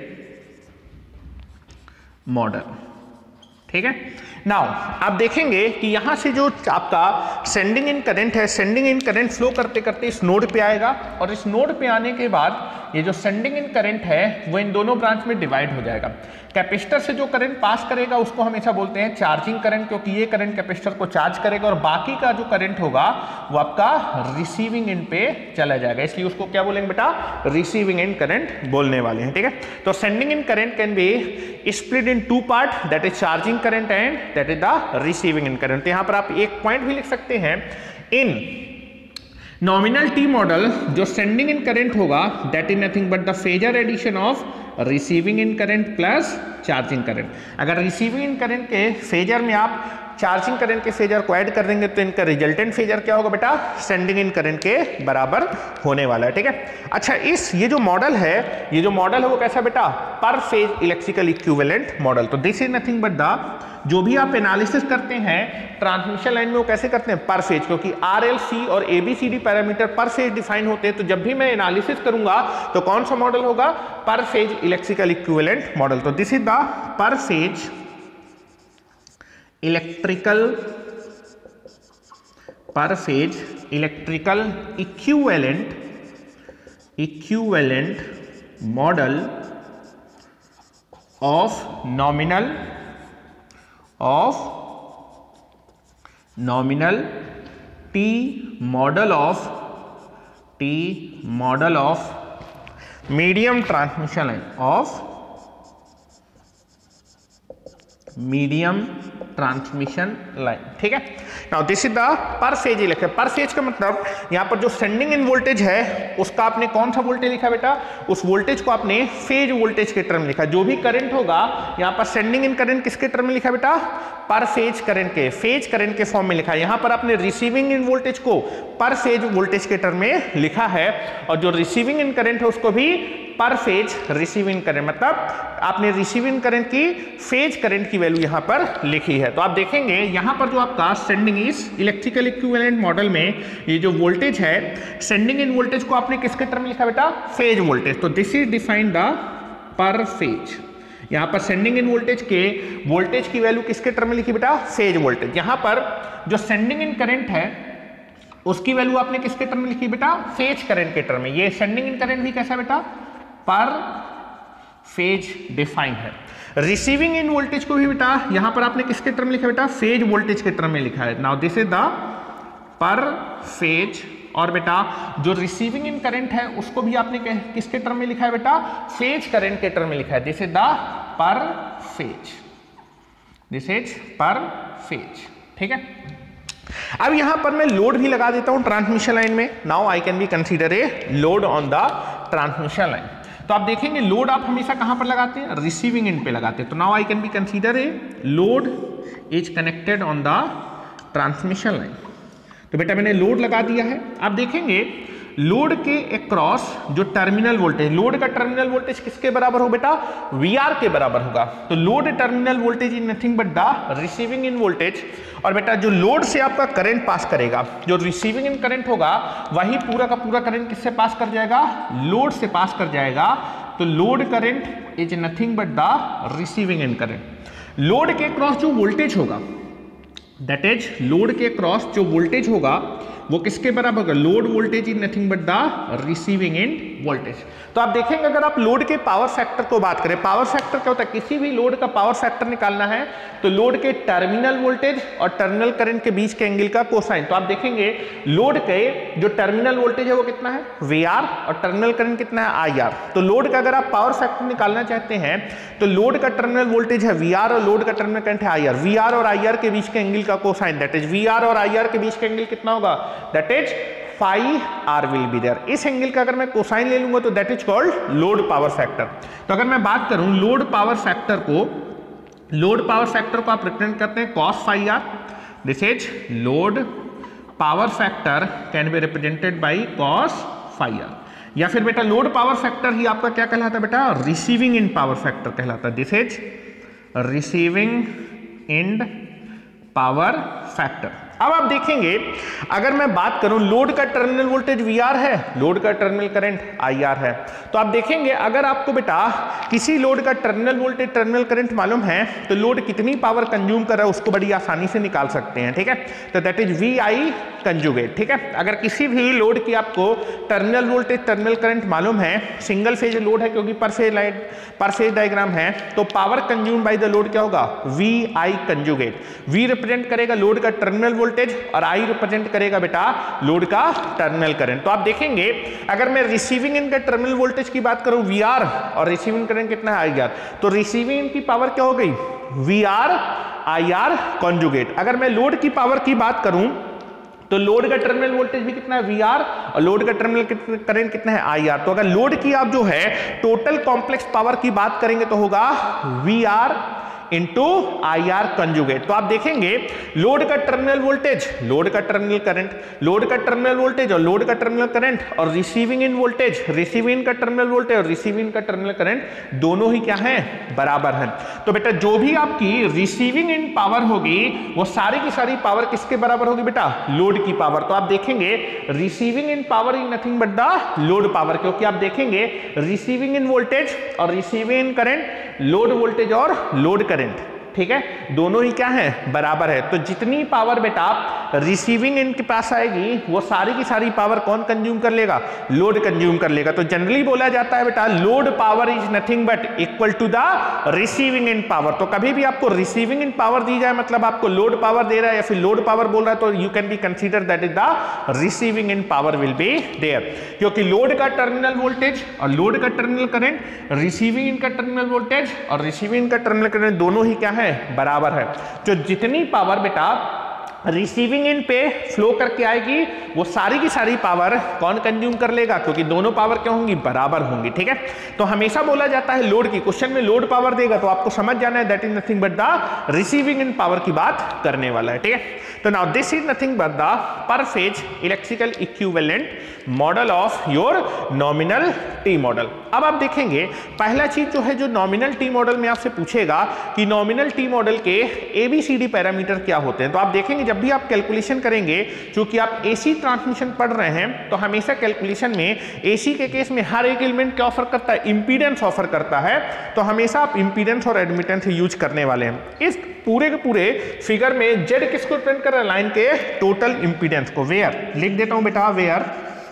मॉडल, ठीक है। नाउ आप देखेंगे कि यहां से जो आपका सेंडिंग इन करंट है, सेंडिंग इन करंट फ्लो करते करते इस नोड पे आएगा, और इस नोड पे आने के बाद ये जो सेंडिंग इन करंट है वो इन दोनों ब्रांच में डिवाइड हो जाएगा। कैपेसिटर से जो करंट पास करेगा उसको हमेशा बोलते हैं चार्जिंग करंट, क्योंकि ये करंट कैपेसिटर को चार्ज करेगा, और बाकी का जो करंट होगा वो आपका रिसीविंग एंड पे चला जाएगा, इसलिए उसको क्या बोलेंगे बेटा, रिसीविंग एंड करंट बोलने वाले हैं, ठीक है। तो sending end current can be split in two part, that is charging current and that is the receiving end current. यहां पर आप एक पॉइंट भी लिख सकते हैं, इन नॉमिनल टी मॉडल जो सेंडिंग इन करंट होगा that is nothing but the phasor addition of receiving end current plus charging current. अगर रिसीविंग इन करंट के फेजर में आप चार्जिंग करंट के फेजर को ऐड कर देंगे तो इनका रिजल्टेंट फेजर क्या होगा बेटा, सेंडिंग इन करंट के बराबर होने वाला है, ठीक है। अच्छा, ये जो मॉडल है वो कैसा बेटा, per phase electrical equivalent model. तो this is nothing but the, जो भी आप एनालिसिस करते हैं ट्रांसमिशन लाइन में वो कैसे करते हैं, पर फेज, क्योंकि RLC और ABCD parameter per phase define होते हैं, तो जब भी मैं एनालिसिस करूंगा तो कौन सा मॉडल होगा, per phase electrical equivalent model. तो this is the per phase electrical equivalent model of nominal T model of medium transmission line, of medium transmission line, ठीक है। Now this is the per phase electric. Per phase का मतलब यहाँ पर जो sending end voltage है उसका आपने कौन सा वोल्टेज लिखा बेटा, उस वोल्टेज को आपने फेज वोल्टेज के टर्म में लिखा। जो भी करंट होगा यहाँ पर सेंडिंग इन करंट किसके टर्म में लिखा बेटा, पर फेज करंट के, फेज करंट के फॉर्म में लिखा है। यहाँ पर आपने रिसीविंग इन वोल्टेज को पर फेज वोल्टेज के टर्म में लिखा है, और जो रिसीविंग इन करंट है उसको भी पर फेज रिसीविंग करंट, मतलब आपने रिसीविंग करंट की फेज करंट की वैल्यू यहाँ पर लिखी है। तो आप देखेंगे यहाँ पर जो आपका सेंडिंग इस इलेक्ट्रिकल इक्विवेलेंट मॉडल में ये जो वोल्टेज है, सेंडिंग इन वोल्टेज को आपने किसके टर्म में लिखा बेटा, फेज वोल्टेज। तो this is defined the per phase. यहाँ पर सेंडिंग इन वोल्टेज के वोल्टेज की वैल्यू किसके टर्म में लिखी बेटा, फेज वोल्टेज। यहाँ पर जो सेंडिंग इन करंट है उसकी वैल्यू आपने किसके टर्म में लिखी बेटा, फेज करंट के टर्म में। ये सेंडिंग इन करंट भी कैसा बेटा, पर फेज डिफाइंड है। रिसीविंग इन वोल्टेज को भी बेटा यहां पर आपने किसके टर्म लिखा बेटा, फेज वोल्टेज के टर्म में लिखा है। Now this is the per phase, और बेटा जो रिसीविंग इन करंट है उसको भी आपने किसके टर्म में लिखा है बेटा, फेज करंट के टर्म में लिखा है। This is the per phase, this is per phase, ठीक है। अब यहां पर मैं लोड भी लगा देता हूं ट्रांसमिशन लाइन में। Now I can be consider a load on the transmission line. तो आप देखेंगे लोड आप हमेशा कहां पर लगाते हैं, रिसीविंग एंड पे लगाते हैं। तो now I can be consider a load is connected on the transmission line. तो बेटा मैंने लोड लगा दिया है। आप देखेंगे लोड के अक्रॉस जो टर्मिनल वोल्टेज, लोड का टर्मिनल वोल्टेज किसके बराबर हो बेटा, VR के बराबर होगा। तो load terminal voltage is nothing but the receiving end voltage. और बेटा जो लोड से आपका करंट पास करेगा, जो रिसीविंग इन करंट होगा वही पूरा का पूरा करंट किससे पास कर जाएगा, लोड से पास कर जाएगा। तो load current is nothing but the receiving end current. Load के अक्रॉस जो वोल्टेज होगा, दैट इज लोड के अक्रॉस जो वोल्टेज होगा वो किसके बराबर होगा, load voltage is nothing but the receiving end voltage. तो आप देखेंगे अगर आप लोड के पावर फैक्टर को बात करें, पावर फैक्टर क्या होता है, किसी भी लोड का पावर फैक्टर निकालना है तो लोड के टर्मिनल वोल्टेज और टर्मिनल करंट के बीच के एंगल का कोसाइन। तो आप देखेंगे लोड के जो टर्मिनल वोल्टेज है वो कितना है VR और टर्मिनल करंट कितना है IR। तो लोड का अगर आप पावर फैक्टर निकालना चाहते हैं तो लोड का टर्मिनल वोल्टेज है VR और लोड का टर्मिनल करंट है IR। VR और IR के बीच के एंगल का कोसाइन दैट इज VR और IR के बीच के एंगल कितना होगा, that is phi R will be there. इस एंगल का अगर मैं कोसाइन ले लूंगा तो that is called load power factor. तो अगर मैं बात करूं लोड पावर फैक्टर को, लोड पावर फैक्टर को आप रिप्रेजेंट करते हैं cos phi R। This is load power factor can be represented by cos phi R। या फिर बेटा लोड पावर फैक्टर ही आपका क्या कहलाता है बेटा, रिसीविंग एंड पावर फैक्टर कहलाता है। This is receiving end power factor. अब आप देखेंगे अगर मैं बात करूं लोड का टर्मिनल वोल्टेज VR है, लोड का टर्मिनल करंट IR है, तो आप देखेंगे अगर आपको बेटा किसी लोड का टर्मिनल वोल्टेज टर्मिनल करंट मालूम है तो लोड कितनी पावर कंज्यूम कर रहा है उसको बड़ी आसानी से निकाल सकते हैं, ठीक है। तो दैट इज VI कंजुगेट, ठीक है। अगर किसी भी लोड की आपको टर्मिनल वोल्टेज टर्मिनल करंट मालूम है, सिंगल फेज लोड है क्योंकि पर फेज डायग्राम है, तो power consume by the load क्या होगा, VI कंजुगेट। V रिप्रेजेंट करेगा लोड का टर्मिनल वोल्टेज और I रिप्रेजेंट करेगा बेटा लोड का टर्मिनल करंट। तो आप देखेंगे अगर मैं रिसीविंग एंड का टर्मिनल वोल्टेज की बात करूं VR और रिसीविंग करंट कितना है IR, तो रिसीविंग एंड की पावर क्या हो गई VR IR कॉन्जुगेट। अगर मैं लोड की पावर की बात करूं तो लोड का टर्मिनल वोल्टेज भी कितना है VR और लोड का टर्मिनल करंट कितना है IR। तो अगर लोड की आप जो है टोटल कॉम्प्लेक्स पावर की बात करेंगे तो होगा VR इंटू IR कंजुगेट। तो आप देखेंगे लोड का टर्मिनल वोल्टेज, लोड का टर्मिनल करंट, लोड का टर्मिनल वोल्टेज और लोड का टर्मिनल करंट और रिसीविंग इन वोल्टेज, रिसीविंग का टर्मिनल वोल्टेज और रिसीविंग का टर्मिनल करंट दोनों ही क्या है, बराबर है। तो बेटा जो भी आपकी रिसीविंग इन पावर होगी वो सारी की सारी पावर किसके बराबर होगी बेटा, लोड की पावर। तो आप देखेंगे receiving end power is nothing but the load power, क्योंकि आप देखेंगे रिसीविंग इन वोल्टेज और receiving end current load voltage और लोड करंट, ठीक है, दोनों ही क्या है, बराबर है। तो जितनी पावर बेटा रिसीविंग एंड के पास आएगी वो सारी की सारी पावर कौन कंज्यूम कर लेगा, लोड कंज्यूम कर लेगा। तो जनरली बोला जाता है बेटा load power is nothing but equal to the receiving end power. तो कभी भी आपको रिसीविंग एंड पावर दी जाए मतलब आपको लोड पावर दे रहा है या फिर लोड पावर बोल रहा है तो you can be consider that is the receiving end power will be there, क्योंकि लोड का टर्मिनल वोल्टेज और लोड का टर्मिनल करंट, रिसीविंग एंड का टर्मिनल वोल्टेज और रिसीविंग का टर्मिनल करंट दोनों ही क्या है, बराबर है। तो जितनी पावर बेटा रिसीविंग एंड पे फ्लो करके आएगी वो सारी की सारी पावर कौन कंज्यूम कर लेगा, क्योंकि दोनों पावर क्या होंगी, बराबर होंगी, ठीक है। तो हमेशा बोला जाता है लोड की क्वेश्चन में लोड पावर देगा तो आपको समझ जाना है that is nothing but the receiving end power की बात करने वाला है, ठीक है। तो now this is nothing but the per phase electrical equivalent model of your nominal T model. अब आप देखेंगे पहला चीज जो है जो नॉमिनल टी मॉडल में आपसे पूछेगा कि नॉमिनल टी मॉडल के ABCD पैरामीटर क्या होते हैं। तो आप देखेंगे जब भी आप कैलकुलेशन करेंगे, क्योंकि आप AC ट्रांसमिशन पढ़ रहे हैं तो हमेशा कैलकुलेशन में AC के केस में हर एक एलिमेंट क्या ऑफर करता है, इंपीडेंस ऑफर करता है। तो हमेशा आप इंपीडेंस और एडमिटेंस यूज करने वाले हैं। इस पूरे के पूरे फिगर में Z किसको रिप्रेजेंट कर रहा है, लाइन के टोटल इंपीडेंस को। वेयर लिख देता हूं बेटा, वेयर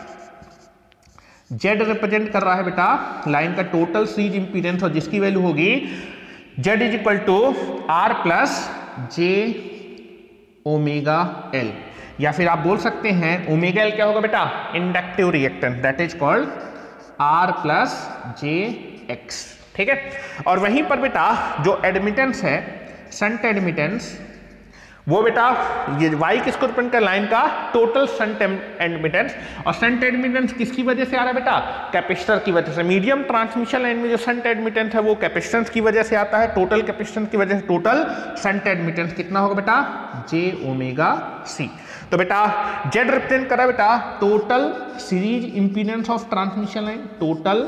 Z रिप्रेजेंट कर रहा है बेटा लाइन का टोटल सीरीज इंपीडेंस और जिसकी वैल्यू होगी Z is equal to R plus J omega L, या फिर आप बोल सकते हैं ओमेगा L क्या होगा बेटा, inductive reactance that is called R plus JX, ठीक है। और वहीं पर बेटा जो एडमिटेंस है शंट एडमिटेंस वो बेटा ये Y किसको रिप्रेजेंट कर, लाइन का टोटल शंट एडमिटेंस। और शंट एडमिटेंस किसकी वजह से आ रहा है बेटा, कैपेसिटर की वजह से। मीडियम ट्रांसमिशन लाइन में जो शंट एडमिटेंस है वो कैपेसिटेंस की वजह से आता है, टोटल कैपेसिटेंस की वजह से टोटल शंट एडमिटेंस कितना होगा बेटा, J ओमेगा C। तो बेटा Z रिप्रेजेंट करा बेटा total series impedance of transmission line, total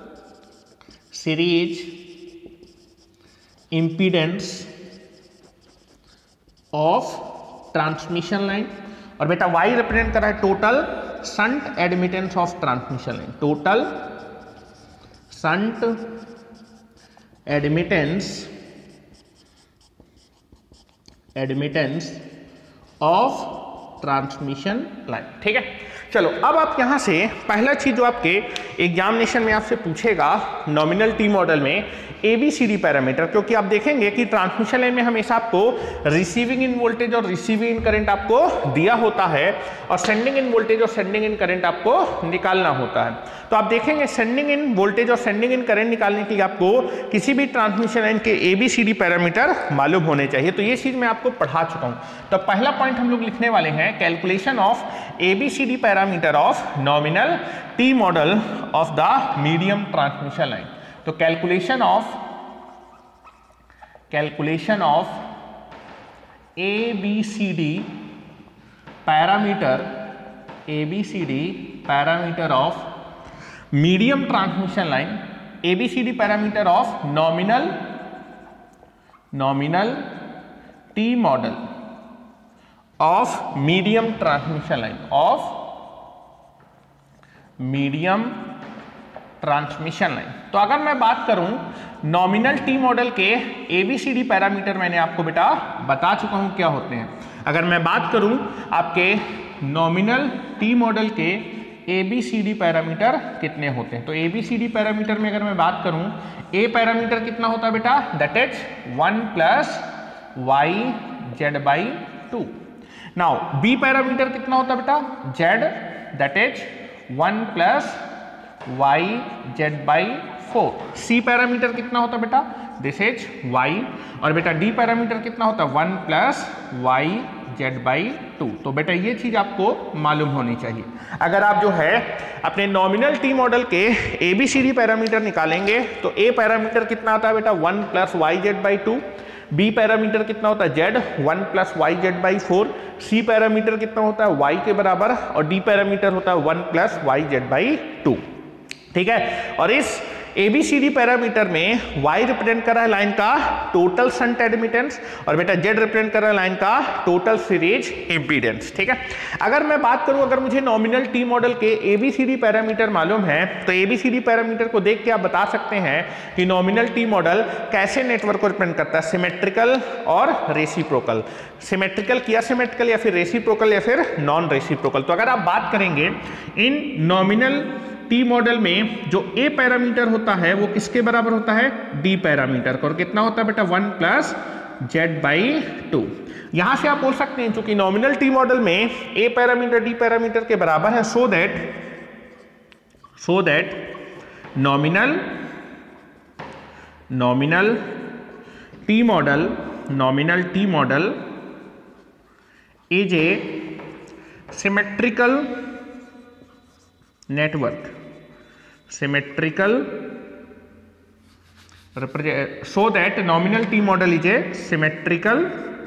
series impedance of transmission line. और बेटा Y रिप्रेजेंट कर रहा है total shunt admittance of transmission line, total shunt admittance of transmission line. ठीक है, चलो अब आप यहां से पहला चीज जो आपके एग्जामिनेशन में आपसे पूछेगा नॉमिनल टी मॉडल में ABCD पैरामीटर, क्योंकि आप देखेंगे कि ट्रांसमिशन लाइन में हमेशा आपको रिसीविंग इन वोल्टेज और रिसीविंग इन करंट आपको दिया होता है और सेंडिंग इन वोल्टेज और सेंडिंग इन करंट आपको निकालना होता है। तो आप देखेंगे सेंडिंग इन वोल्टेज और सेंडिंग इन करंट निकालने के लिए आपको किसी भी ट्रांसमिशन लाइन के ABCD पैरामीटर मालूम होने चाहिए। तो ये चीज मैं आपको पढ़ा चुका हूं। तो पहला पॉइंट हम लोग लिखने वाले हैं calculation of ABCD parameter of nominal T model of the medium transmission line. तो calculation of ABCD parameter of medium transmission line, ABCD parameter of nominal T model of medium transmission line, तो अगर मैं बात करूं nominal T model के ABCD parameter मैंने आपको बेटा बता चुका हूं क्या होते हैं। अगर मैं बात करूं आपके नॉमिनल टी मॉडल के ABCD पैरामीटर कितने होते हैं, तो ABCD पैरामीटर में अगर मैं बात करूं A पैरामीटर कितना होता है बेटा, that is 1 + YZ/2। Now B parameter कितना होता है बेटा, Z, that is 1 + YZ/4। C parameter कितना होता है बेटा, दिस इज Y, और बेटा D पैरामीटर कितना होता है 1 + YZ/2। तो बेटा ये चीज आपको मालूम होनी चाहिए। अगर आप जो है अपने नॉमिनल टी मॉडल के ABCD पैरामीटर निकालेंगे तो A पैरामीटर कितना आता है बेटा 1 + YZ/2, B पैरामीटर कितना होता है Z 1 + YZ/4, C पैरामीटर कितना होता है Y के बराबर और D पैरामीटर होता है 1 + YZ/2। ठीक है, और इस ABCD पैरामीटर में Y रिप्रेजेंट कर रहा है लाइन का टोटल शंट एडमिटेंस और बेटा Z रिप्रेजेंट कर रहा है लाइन का टोटल सीरीज इंपीडेंस। ठीक है, अगर मैं बात करूं, अगर मुझे नॉमिनल टी मॉडल के ABCD पैरामीटर मालूम है तो ABCD पैरामीटर को देख के आप बता सकते हैं कि नॉमिनल टी मॉडल कैसे नेटवर्क को रिप्रेजेंट करता है, सिमेट्रिकल और रेसिप्रोकल, सिमेट्रिकल किया सिमेट्रिकल या फिर रेसिप्रोकल या फिर नॉन रेसिप्रोकल। तो अगर आप बात करेंगे इन नॉमिनल टी मॉडल में जो A पैरामीटर होता है वो किसके बराबर होता है, D पैरामीटर का, और कितना होता है बेटा 1 + Z/2। यहां से आप बोल सकते हैं चूंकि नॉमिनल टी मॉडल में A पैरामीटर D पैरामीटर के बराबर है, so that nominal T model is a symmetrical network, so that nominal T model is a symmetrical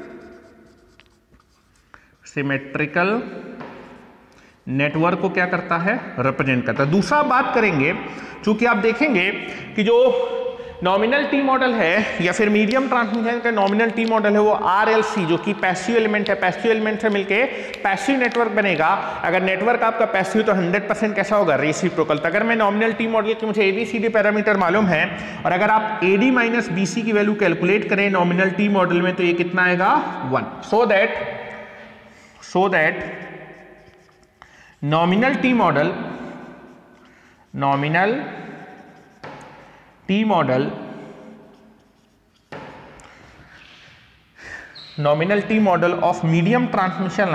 network को क्या करता है, रिप्रेजेंट करता है। दूसरा बात करेंगे, चूंकि आप देखेंगे कि जो नॉमिनल टी मॉडल है या फिर मीडियम ट्रांसमिशन का नॉमिनल टी मॉडल है वो RLC जो कि पैसिव एलिमेंट है, पैसिव एलिमेंट से मिलके पैसिव नेटवर्क बनेगा। अगर नेटवर्क आपका पैसिव तो 100% कैसा होगा, रेसिप्रोकल। तो अगर मैं नॉमिनल टी मॉडल के मुझे ABCD पैरामीटर मालूम है और अगर आप AD - BC की वैल्यू कैलकुलेट करें नॉमिनल टी मॉडल में तो ये कितना आएगा 1। So that nominal T model of medium transmission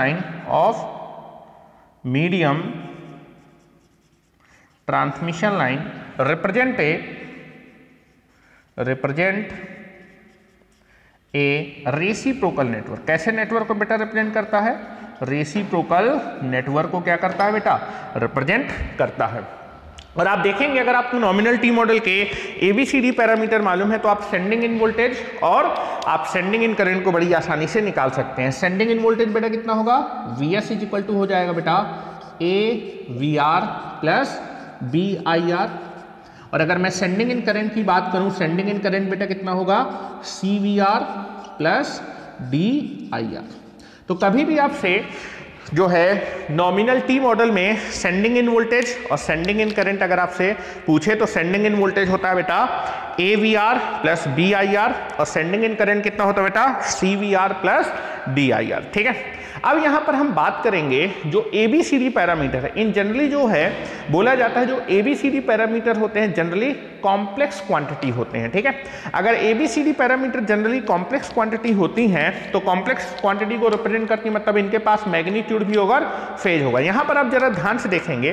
line represent a reciprocal network. कैसे नेटवर्क को बेटा रिप्रेजेंट करता है, रेसिप्रोकल नेटवर्क को क्या करता है बेटा, रिप्रेजेंट करता है। और आप देखेंगे अगर आपको नॉमिनल टी मॉडल के ABCD पैरामीटर मालूम है तो आप सेंडिंग इन वोल्टेज और आप सेंडिंग इन करंट को बड़ी आसानी से निकाल सकते हैं। सेंडिंग इन वोल्टेज बेटा कितना होगा, VS = हो जाएगा बेटा AVR + BIR, और अगर मैं सेंडिंग इन करंट की बात करूं, सेंडिंग इन करंट बेटा कितना होगा CVR + DIR। तो कभी भी आपसे जो है नॉमिनल टी मॉडल में सेंडिंग इन वोल्टेज और सेंडिंग इन करंट अगर आपसे पूछे तो सेंडिंग इन वोल्टेज होता है बेटा AVR प्लस BIR और सेंडिंग इन करंट कितना होता है बेटा CVR प्लस DIR। ठीक है, अब यहां पर हम बात करेंगे जो ABCD पैरामीटर है। इन जनरली जो है बोला जाता है जो ABCD पैरामीटर होते हैं जनरली कॉम्प्लेक्स क्वांटिटी होते हैं। ठीक है, अगर ABCD parameter generally complex quantity होती हैं तो कॉम्प्लेक्स क्वांटिटी को रिप्रेजेंट करती मतलब इनके पास मैग्नीट्यूड भी होगा और फेज होगा। यहां पर आप जरा ध्यान से देखेंगे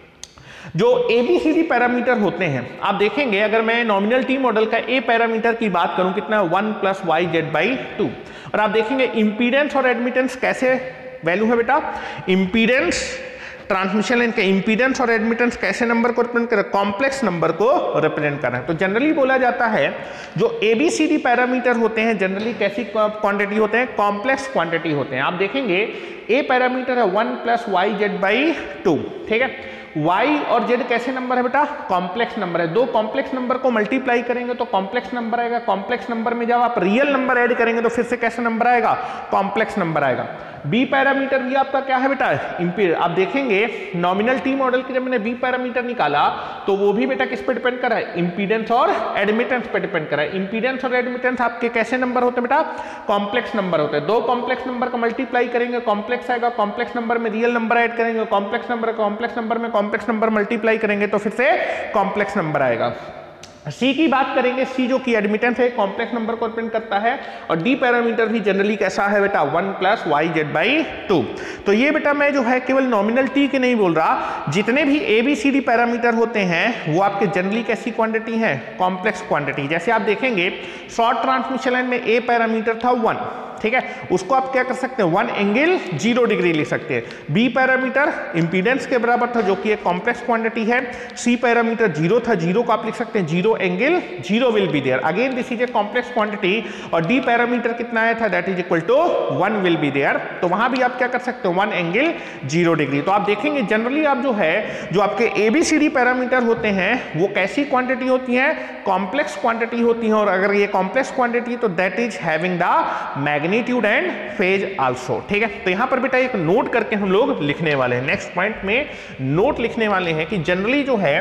जो ABCD पैरामीटर होते हैं, आप देखेंगे अगर मैं नॉमिनल टी मॉडल का A पैरामीटर की बात करूं कितना 1 + YZ/2, और आप देखेंगे इंपीडेंस और एडमिटेंस कैसे वैल्यू है बेटा, इंपीडेंस ट्रांसमिशन लाइन के इंपीडेंस और एडमिटेंस कैसे नंबर को रिप्रेजेंट कर रहा है, कॉम्प्लेक्स नंबर को रिप्रेजेंट कर रहा है। तो जनरली बोला जाता है जो ABCD पैरामीटर होते हैं जनरली कैसी क्वांटिटी होते हैं, कॉम्प्लेक्स क्वांटिटी होते हैं। आप देखेंगे A पैरामीटर है 1 + YZ/2। ठीक है, Y और Z कैसे नंबर है बेटा, कॉम्प्लेक्स नंबर है। दो कॉम्प्लेक्स नंबर को मल्टीप्लाई करेंगे तो कॉम्प्लेक्स नंबर आएगा। कॉम्प्लेक्स नंबर में जब आप रियल नंबर ऐड करेंगे तो फिर से कैसा नंबर आएगा, कॉम्प्लेक्स नंबर आएगा। B पैरामीटर भी आपका क्या है बेटा, इंपीड। आप देखेंगे नॉमिनल टी मॉडल के जब मैंने B पैरामीटर निकाला तो वो भी बेटा किस पे डिपेंड कर रहा है, इंपीडेंस और एडमिटेंस पे डिपेंड कर रहा है। इंपीडेंस और एडमिटेंस आपके कैसे नंबर होते हैं बेटा, कॉम्प्लेक्स नंबर होते हैं। दो कॉम्प्लेक्स नंबर का मल्टीप्लाई करेंगे कॉम्प्लेक्स आएगा, कॉम्प्लेक्स नंबर में रियल नंबर ऐड करेंगे, कॉम्प्लेक्स नंबर में कॉम्प्लेक्स नंबर मल्टीप्लाई करेंगे तो फिर से कॉम्प्लेक्स नंबर आएगा। C की बात करेंगे, C जो कि एडमिटेंस है कॉम्प्लेक्स नंबर को रिप्रेजेंट करता है, और D पैरामीटर भी जनरली कैसा है बेटा 1 + YZ/2। तो ये बेटा मैं जो है केवल नॉमिनल T के नहीं बोल रहा, जितने भी ABCD पैरामीटर होते हैं वो आपके जनरली कैसी क्वांटिटी है, कॉम्प्लेक्स क्वांटिटी। जैसे आप देखेंगे शॉर्ट ट्रांसमिशन लाइन में A पैरामीटर था 1, ठीक है, उसको आप क्या कर सकते हैं 1 एंगल 0 डिग्री लिख सकते हैं। B पैरामीटर इंपीडेंस के बराबर था जो कि एक कॉम्प्लेक्स क्वांटिटी है। C पैरामीटर 0 था, 0 को आप लिख सकते हैं 0 angle 0 will be there, again this is a complex quantity. और D पैरामीटर कितना आया था, that is equal to 1 will be there, तो वहां भी आप क्या कर सकते हो 1 एंगल 0 डिग्री। तो आप देखेंगे जनरली आप जो है जो आपके ABCD पैरामीटर होते हैं वो कैसी क्वांटिटी होती है, कॉम्प्लेक्स क्वांटिटी होती है। और अगर ये कॉम्प्लेक्स क्वांटिटी तो that is having the magnitude and phase also. ठीक है, तो यहां पर बेटा एक नोट करके हम लोग लिखने वाले हैं, नेक्स्ट पॉइंट में नोट लिखने वाले हैं कि जनरली जो है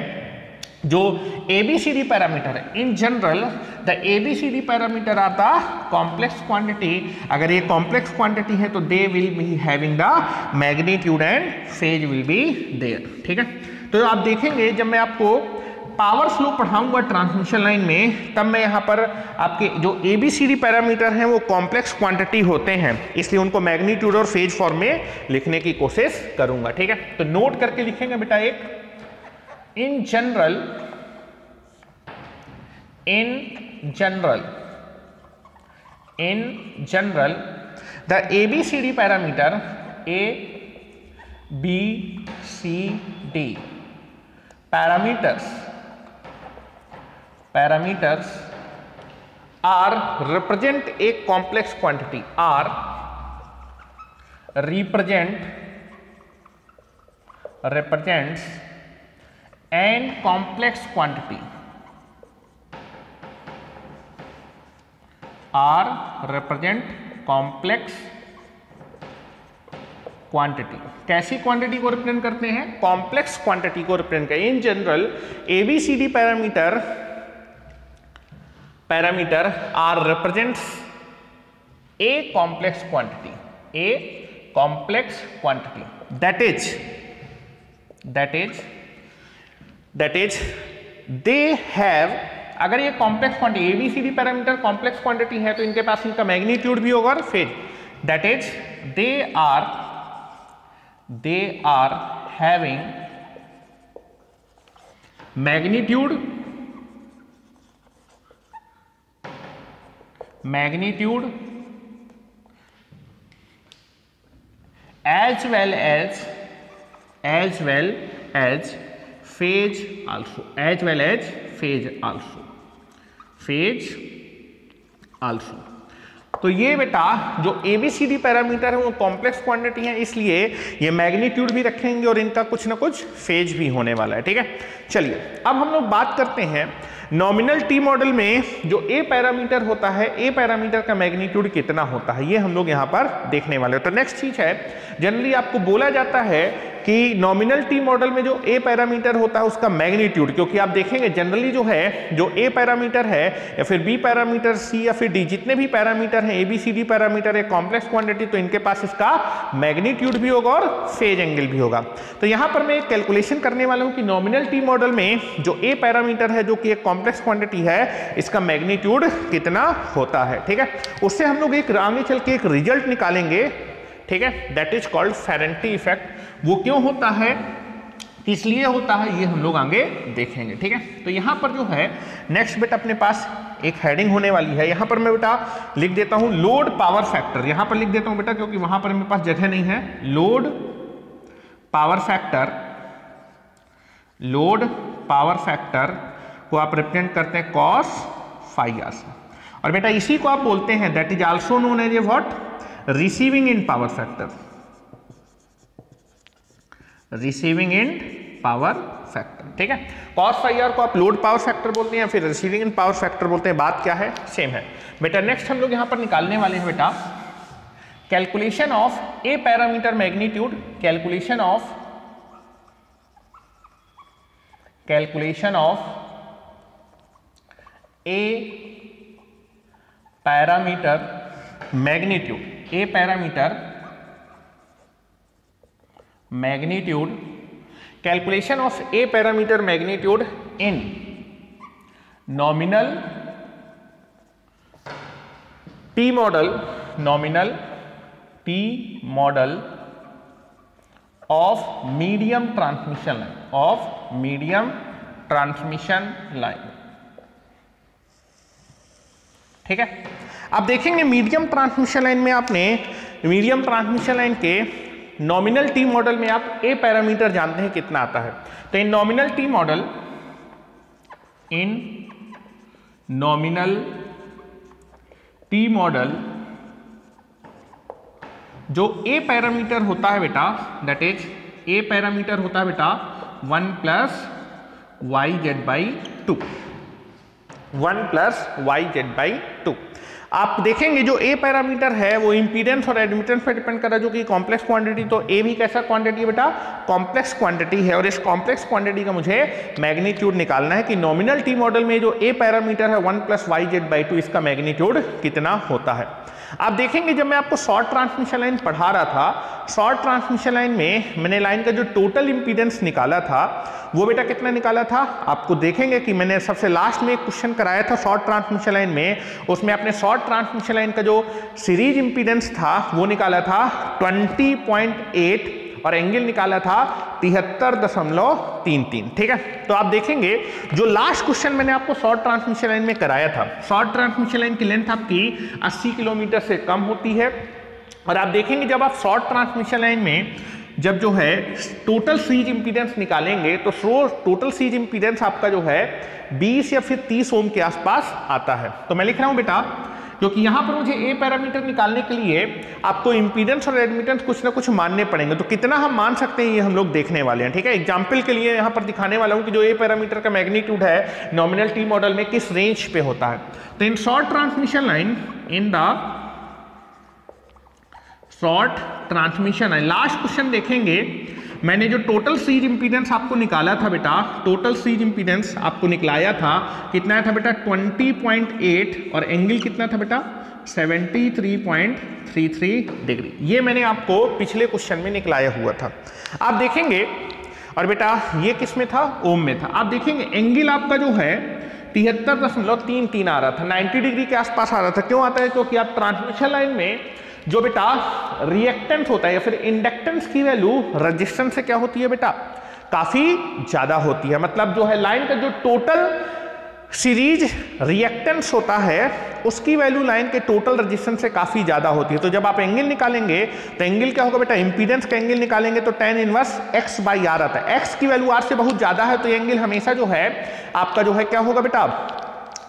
जो ABCD पैरामीटर है, in general the ABCD parameter are the complex quantity. अगर ये कॉम्प्लेक्स क्वांटिटी है तो they will be having the magnitude and phase will be there. ठीक है, तो आप देखेंगे जब मैं आपको पावर फ्लो पढ़ाऊंगा ट्रांसमिशन लाइन में तब मैं यहाँ पर आपके जो ABCD पैरामीटर हैं वो कॉम्प्लेक्स क्वांटिटी होते हैं, इसलिए उनको मैग्नीट्यूड और फेज फॉर्म में लिखने की कोशिश करूंगा। ठीक है, तो नोट करके लिखेंगे बेटा एक, in general the ABCD parameter ABCD parameters are represent a complex quantity, are represents an complex quantity, are represent complex quantity. कैसी क्वांटिटी को रिप्रेजेंट करते हैं, कॉम्प्लेक्स क्वांटिटी को रिप्रेजेंट करते हैं। In general ABCD parameter are represents a complex quantity, that is they have, अगर ये complex quantity ABCD parameter complex quantity है तो इनके पास इनका मैग्नीट्यूड भी होगा और phase, that is they are having magnitude as well as phase also। तो ये बेटा जो ABCD पैरामीटर है वो कॉम्प्लेक्स क्वांटिटी है, इसलिए ये मैग्नीट्यूड भी रखेंगे और इनका कुछ ना कुछ फेज भी होने वाला है। ठीक है, चलिए अब हम लोग बात करते हैं नॉमिनल टी मॉडल में जो A पैरामीटर होता है, A पैरामीटर का मैग्नीट्यूड कितना होता है, ये हम लोग यहाँ पर देखने वाले हैं। तो नेक्स्ट चीज है, जनरली आपको बोला जाता है कि नॉमिनल टी मॉडल में जो ए पैरामीटर होता है उसका मैग्नीट्यूड, क्योंकि आप देखेंगे जनरली जो है जो ए पैरामीटर है या फिर बी पैरामीटर, सी या फिर डी, जितने भी पैरामीटर हैं, A B C D parameter है कॉम्प्लेक्स क्वांटिटी, तो इनके पास इसका मैग्नीट्यूड भी होगा और फेज एंगल भी होगा। तो यहां पर मैं एक कैलकुलेशन करने वाला हूं कि नॉमिनल टी मॉडल में जो ए पैरामीटर है जो कि एक कॉम्प्लेक्स क्वांटिटी है, इसका मैग्नीट्यूड कितना होता है। ठीक है, उससे हम लोग एक आगे चल के एक रिजल्ट निकालेंगे। ठीक है, that is called Ferranti effect. वो क्यों होता है, इसलिए होता है, ये हम लोग आगे देखेंगे। ठीक है, तो यहां पर जो है नेक्स्ट बेटा अपने पास एक हेडिंग होने वाली है। यहां पर मैं बेटा लिख देता हूं लोड पावर फैक्टर, यहां पर लिख देता हूं बेटा क्योंकि वहां पर मेरे पास जगह नहीं है। Load power factor, load power factor को आप रिप्रेजेंट करते हैं cos phi r से, और बेटा इसी को आप बोलते हैं that is also known as a what, receiving end power factor, receiving end power factor. ठीक है, cos phi r को आप लोड पावर फैक्टर बोलते हैं या फिर रिसीविंग एंड पावर फैक्टर बोलते हैं, बात क्या है, सेम है बेटा। नेक्स्ट हम लोग यहां पर निकालने वाले हैं बेटा calculation of A parameter magnitude, calculation of A parameter magnitude, A parameter magnitude, calculation of A parameter magnitude in nominal T model, nominal T model of medium transmission line, of medium transmission line. ठीक है, आप देखेंगे medium transmission line में आपने, medium transmission line के nominal T model में आप ए parameter जानते हैं कितना आता है। तो in nominal T model, in nominal T model जो ए पैरामीटर होता है बेटा, दैट इज ए पैरामीटर होता है बेटा 1 + yz/2, 1 + yz/2। आप देखेंगे जो ए पैरामीटर है वो इंपीडेंस और एडमिटेंस पर डिपेंड कर रहा है, जो कि कॉम्प्लेक्स क्वांटिटी, तो ए भी कैसा क्वांटिटी है बेटा, कॉम्प्लेक्स क्वांटिटी है, और इस कॉम्प्लेक्स क्वांटिटी का मुझे मैग्नीट्यूड निकालना है कि नॉमिनल टी मॉडल में जो ए पैरामीटर है 1 + yz/2, इसका मैग्नीट्यूड कितना होता है। आप देखेंगे जब मैं आपको शॉर्ट ट्रांसमिशन लाइन पढ़ा रहा था, शॉर्ट ट्रांसमिशन लाइन में मैंने लाइन का जो टोटल इंपीडेंस निकाला था वो बेटा कितना निकाला था, आपको देखेंगे कि मैंने सबसे लास्ट में एक क्वेश्चन कराया था शॉर्ट ट्रांसमिशन लाइन में, उसमें आपने शॉर्ट ट्रांसमिशन लाइन का जो सीरीज इंपीडेंस था वो निकाला था 20.8 और एंगल निकाला था 73.33। ठीक है, तो आप देखेंगे जो लास्ट क्वेश्चन मैंने आपको शॉर्ट ट्रांसमिशन लाइन में कराया था, शॉर्ट ट्रांसमिशन लाइन की लेंथ आपकी 80 किलोमीटर से कम होती है, और आप देखेंगे जब आप शॉर्ट ट्रांसमिशन लाइन में जब जो है टोटल सीरीज इंपीडेंस निकालेंगे तो टोटल सीरीज इंपीडेंस आपका जो है 20 या फिर 30 ओम के आसपास आता है। तो मैं लिख रहा हूं बेटा, क्योंकि यहां पर मुझे ए पैरामीटर निकालने के लिए आपको इंपीडेंस और एडमिटेंस कुछ ना कुछ मानने पड़ेंगे, तो कितना हम मान सकते हैं ये हम लोग देखने वाले हैं। ठीक है, एग्जांपल के लिए यहां पर दिखाने वाला हूं कि जो ए पैरामीटर का मैग्नीट्यूड है नॉमिनल टी मॉडल में किस रेंज पे होता है। तो in short transmission line, in the short transmission line, last question देखेंगे मैंने जो टोटल सीरीज इंपीडेंस आपको निकाला था बेटा, टोटल सीरीज इंपीडेंस आपको निकलाया था, कितना था बेटा 20.8 और एंगल कितना था बेटा 73.33 डिग्री। ये मैंने आपको पिछले क्वेश्चन में निकलाया हुआ था। आप देखेंगे, और बेटा ये किस में था, ओम में था। आप देखेंगे एंगल आपका जो है 73.33 आ रहा था, 90 डिग्री के आसपास आ रहा था। क्यों आता है, क्योंकि आप ट्रांसमिशन लाइन में जो बेटा रिएक्टेंस होता है या फिर इंडक्टेंस की वैल्यू रेजिस्टेंस से क्या होती है बेटा, काफी ज्यादा होती है। मतलब जो है लाइन का जो टोटल सीरीज रिएक्टेंस होता है उसकी वैल्यू लाइन के टोटल रेजिस्टेंस से काफी ज्यादा होती है। तो जब आप एंगल निकालेंगे तो एंगल क्या होगा बेटा, इंपीडेंस का एंगल निकालेंगे तो tan इनवर्स x/r आता है। x की वैल्यू r से बहुत ज्यादा है तो एंगल हमेशा जो है आपका जो है क्या होगा बेटा,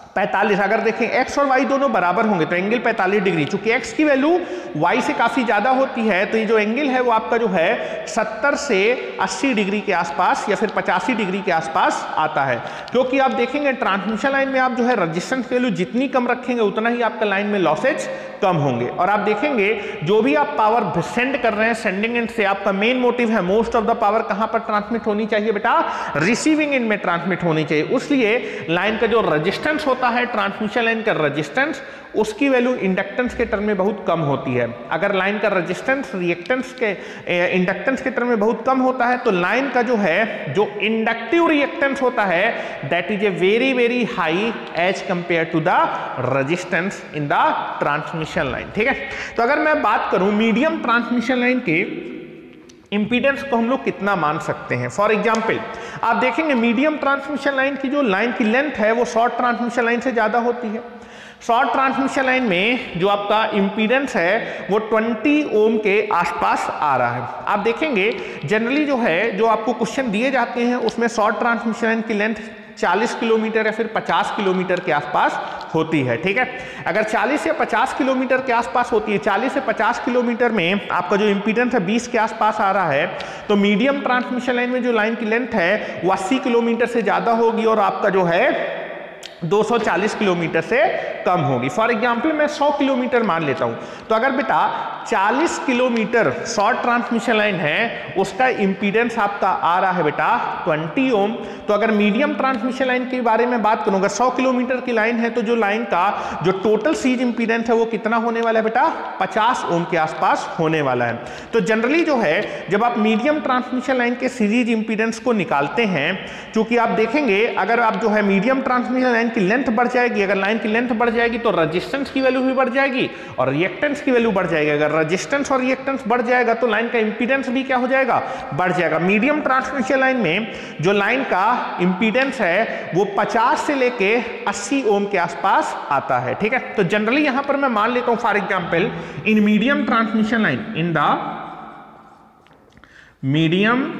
45, अगर देखें x और y दोनों बराबर होंगे तो एंगल 45 डिग्री, चूंकि x की वैल्यू y से काफी ज्यादा होती है तो ये जो एंगल है वो आपका जो है 70 से 80 डिग्री के आसपास या फिर 85 डिग्री के आसपास आता है। क्योंकि आप देखेंगे ट्रांसमिशन लाइन में आप जो है रेजिस्टेंस की वैल्यू जितनी कम रखेंगे उतना ही आपका लाइन में लॉसेज कम होंगे। और आप देखेंगे जो भी आप पावर सेंड कर रहे हैं सेंडिंग एंड से, आपका मेन मोटिव है मोस्ट ऑफ द पावर कहां पर ट्रांसमिट होनी चाहिए बेटा, रिसीविंग एंड में ट्रांसमिट होनी चाहिए। इसलिए लाइन का जो रेजिस्टेंस होता है, ट्रांसमिशन लाइन का रेजिस्टेंस, उसकी वैल्यू इंडक्टेंस के टर्म में बहुत कम होती है। अगर लाइन का रेजिस्टेंस रिएक्टेंस के इंडक्टेंस के टर्म में बहुत कम होता है तो लाइन का जो है जो इंडक्टिव रिएक्टेंस होता है that is a very very high as compare to the resistance in the transmission line. ठीक है, तो अगर मैं बात करूं मीडियम ट्रांसमिशन लाइन के इंपीडेंस को हम लोग कितना मान सकते हैं। फॉर एग्जाम्पल आप देखेंगे मीडियम ट्रांसमिशन लाइन की जो लाइन की लेंथ है वो शॉर्ट ट्रांसमिशन लाइन से ज्यादा होती है। शॉर्ट ट्रांसमिशन लाइन में जो आपका इंपीडेंस है वो 20 ओम के आसपास आ रहा है। आप देखेंगे जनरली जो है जो आपको क्वेश्चन दिए जाते हैं उसमें शॉर्ट ट्रांसमिशन लाइन की लेंथ 40 किलोमीटर या फिर 50 किलोमीटर के आसपास होती है। ठीक है, अगर 40 या 50 किलोमीटर के आसपास होती है, 40 से 50 किलोमीटर में आपका जो इंपीडेंस है 20 के आसपास आ रहा है, तो मीडियम ट्रांसमिशन लाइन में जो लाइन की लेंथ है वो 80 किलोमीटर से ज्यादा होगी और आपका जो है 240 किलोमीटर से कम होगी। फॉर एग्जाम्पल मैं 100 किलोमीटर मान लेता हूं, तो अगर बेटा 40 किलोमीटर शॉर्ट ट्रांसमिशन लाइन है उसका इंपीडेंस आपका आ रहा है बेटा 20 ओम, तो अगर मीडियम ट्रांसमिशन लाइन के बारे में बात करूं, अगर 100 किलोमीटर की लाइन है तो जो लाइन का जो टोटल सीरीज इंपीडेंस है वो कितना होने वाला है बेटा, 50 ओम के आसपास होने वाला है। तो जनरली जो है जब आप मीडियम ट्रांसमिशन लाइन के सीरीज इंपीडेंस को निकालते हैं, चूंकि आप देखेंगे अगर आप जो है मीडियम ट्रांसमिशन लाइन की लेंथ बढ़ जाएगी, अगर लाइन की लेंथ बढ़ जाएगी तो रेजिस्टेंस की वैल्यू भी बढ़ जाएगी और रिएक्टेंस की वैल्यू बढ़ जाएगी। अगर रेजिस्टेंस और रिएक्टेंस बढ़ जाएगा तो लाइन का इंपीडेंस भी क्या हो जाएगा, बढ़ जाएगा। मीडियम ट्रांसमिशन लाइन में जो लाइन का इंपीडेंस है वो 50 से लेके 80 ओम के आसपास आता है। ठीक है, तो जनरली यहां पर मैं मान लेता हूं for example in medium transmission line, in the medium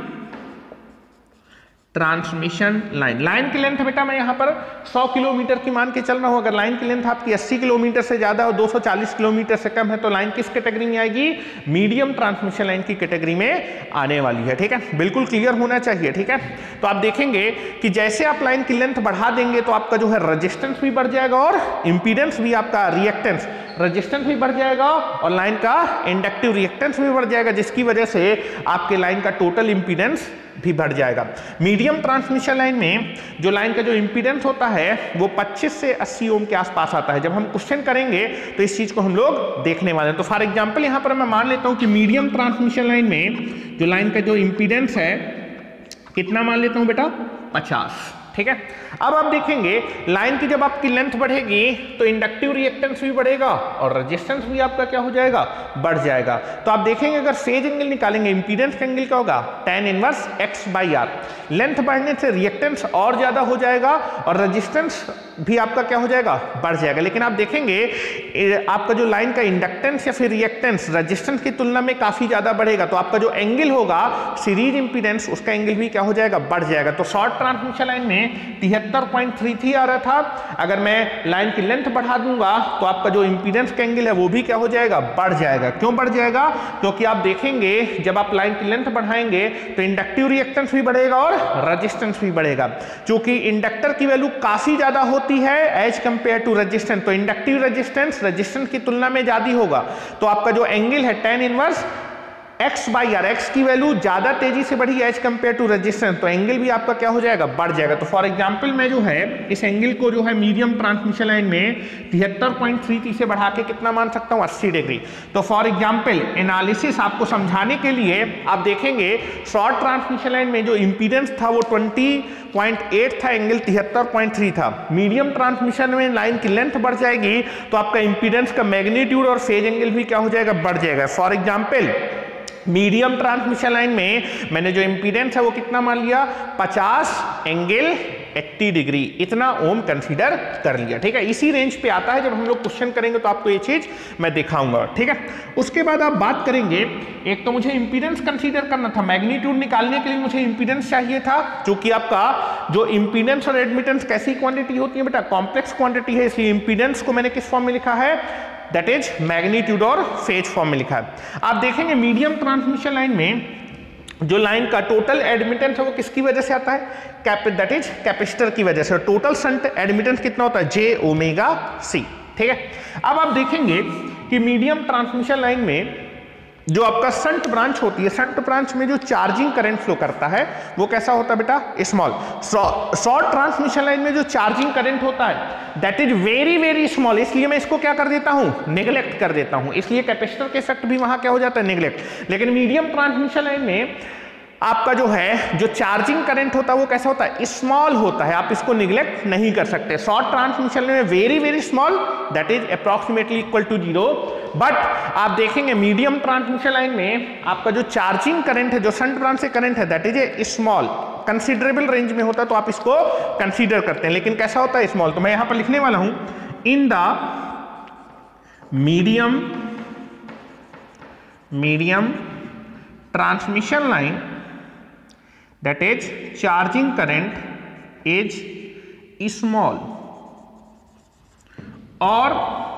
transmission line, line की लेंथ बेटा मैं यहां पर 100 किलोमीटर की मान के चल रहा हूं। अगर लाइन की लेंथ आपकी 80 किलोमीटर से ज्यादा हो, 240 किलोमीटर से कम है तो लाइन किस कैटेगरी में आएगी, मीडियम ट्रांसमिशन लाइन की कैटेगरी में आने वाली है। ठीक है, बिल्कुल क्लियर होना चाहिए। ठीक है, तो आप देखेंगे कि जैसे आप लाइन की लेंथ बढ़ा देंगे तो आपका जो है रेजिस्टेंस भी बढ़ जाएगा और इंपीडेंस भी, आपका रिएक्टेंस, रेजिस्टेंस भी बढ़ जाएगा और लाइन का इंडक्टिव रिएक्टेंस भी बढ़ जाएगा, जिसकी वजह से आपके लाइन का टोटल इंपीडेंस भी बढ़ जाएगा। मीडियम ट्रांसमिशन लाइन में जो लाइन का जो इंपीडेंस होता है वो 25 से 80 ओम के आसपास आता है। जब हम क्वेश्चन करेंगे तो इस चीज को हम लोग देखने वाले हैं। तो फॉर एग्जांपल यहां पर मैं मान लेता हूं कि मीडियम ट्रांसमिशन लाइन में जो लाइन का जो इंपीडेंस है कितना मान लेता हूं बेटा, 50। ठीक है, अब आप देखेंगे लाइन की जब आपकी लेंथ बढ़ेगी तो इंडक्टिव रिएक्टेंस भी बढ़ेगा और रेजिस्टेंस भी आपका क्या हो जाएगा, बढ़ जाएगा। तो आप देखेंगे अगर फेज एंगल निकालेंगे, इंपीडेंस का एंगल क्या होगा, tan इनवर्स x/r। लेंथ बढ़ने से रिएक्टेंस और ज्यादा हो जाएगा और रेजिस्टेंस भी आपका क्या हो जाएगा, बढ़ जाएगा। लेकिन आप देखेंगे आपका जो लाइन का इंडक्टेंस या फिर रिएक्टेंस रेजिस्टेंस की तुलना में काफी ज्यादा बढ़ेगा, तो आपका जो एंगल होगा सीरीज इंपीडेंस उसका एंगल भी क्या हो जाएगा, बढ़ जाएगा। तो शॉर्ट ट्रांसमिशन लाइन में 73.33 आ रहा था, अगर मैं लाइन की लेंथ बढ़ा दूंगा तो आपका जो इंपीडेंस का एंगल है वो भी क्या हो जाएगा, बढ़ जाएगा। क्यों बढ़ जाएगा, क्योंकि आप देखेंगे जब आप लाइन की लेंथ बढ़ाएंगे तो इंडक्टिव रिएक्टेंस भी बढ़ेगा और रेजिस्टेंस भी बढ़ेगा। क्योंकि इंडक्टर की वैल्यू काफी ज्यादा होती है एज कंपेयर टू रेजिस्टेंस, तो इंडक्टिव रेजिस्टेंस रेजिस्टेंस की तुलना में ज्यादा होगा, तो आपका जो एंगल है tan इनवर्स x/r, x की वैल्यू ज्यादा तेजी से बढ़ी एज कंपेयर टू रेजिस्टेंस, तो एंगल भी आपका क्या हो जाएगा, बढ़ जाएगा। तो फॉर एग्जांपल मैं जो है इस एंगल को जो है मीडियम ट्रांसमिशन लाइन में 73.33 से बढ़ा के कितना मान सकता हूं, 80 डिग्री। तो फॉर एग्जांपल एनालिसिस आपको समझाने के लिए आप देखेंगे शॉर्ट ट्रांसमिशन लाइन में जो इंपीडेंस था वो 20.8 था, एंगल 73.3 था। मीडियम ट्रांसमिशन में लाइन की लेंथ बढ़ जाएगी तो आपका इंपीडेंस का मैग्नीट्यूड और फेज एंगल भी क्या हो जाएगा, बढ़ जाएगा। For example medium transmission line में मैंने जो इंपीडेंस है वो कितना मान लिया, 50 एंगल 80 डिग्री, इतना ओम कंसीडर कर लिया। ठीक है, इसी रेंज पे आता है। जब हम लोग क्वेश्चन करेंगे तो आपको ये चीज मैं दिखाऊंगा। ठीक है, उसके बाद आप बात करेंगे, एक तो मुझे इंपीडेंस कंसीडर करना था, मैग्नीट्यूड निकालने के लिए मुझे इंपीडेंस चाहिए था, क्योंकि आपका जो इंपीडेंस और एडमिटेंस कैसी क्वांटिटी होती है बेटा, कॉम्प्लेक्स क्वांटिटी है, इसलिए इंपीडेंस को मैंने किस फॉर्म में लिखा है, दैट इज मैग्नीट्यूड और फेज फॉर्म में लिखा है। आप देखेंगे मीडियम ट्रांसमिशन लाइन में जो लाइन का टोटल एडमिटेंस है वो किसकी वजह से आता है, दैट इज कैपेसिटर की वजह से। टोटल शंट एडमिटेंस कितना होता है, जे ओमेगा सी। ठीक है, अब आप देखेंगे कि मीडियम ट्रांसमिशन लाइन में जो आपका शंट ब्रांच होती है, शंट ब्रांच में जो चार्जिंग करंट फ्लो करता है वो कैसा होता है बेटा, स्मॉल। शॉर्ट ट्रांसमिशन लाइन में जो चार्जिंग करंट होता है that is very very small, इसलिए मैं इसको क्या कर देता हूं, नेग्लेक्ट कर देता हूं, इसलिए कैपेसिटर के इफेक्ट भी वहां क्या हो जाता है, नेग्लेक्ट। लेकिन मीडियम ट्रांसमिशन लाइन में आपका जो है जो चार्जिंग करंट होता है वो कैसा होता है, स्मॉल होता है, आप इसको निग्लेक्ट नहीं कर सकते। शॉर्ट ट्रांसमिशन में very very small, that is approximately equal to 0। But आप देखेंगे मीडियम ट्रांसमिशन लाइन में आपका जो चार्जिंग करंट है, जो शंट ब्रांच से करंट है, that is a small, considerable range में होता है, तो आप इसको कंसीडर करते हैं। लेकिन कैसा होता है, स्मॉल। तो मैं यहां पर लिखने वाला हूं, in the medium transmission line that is charging current is small or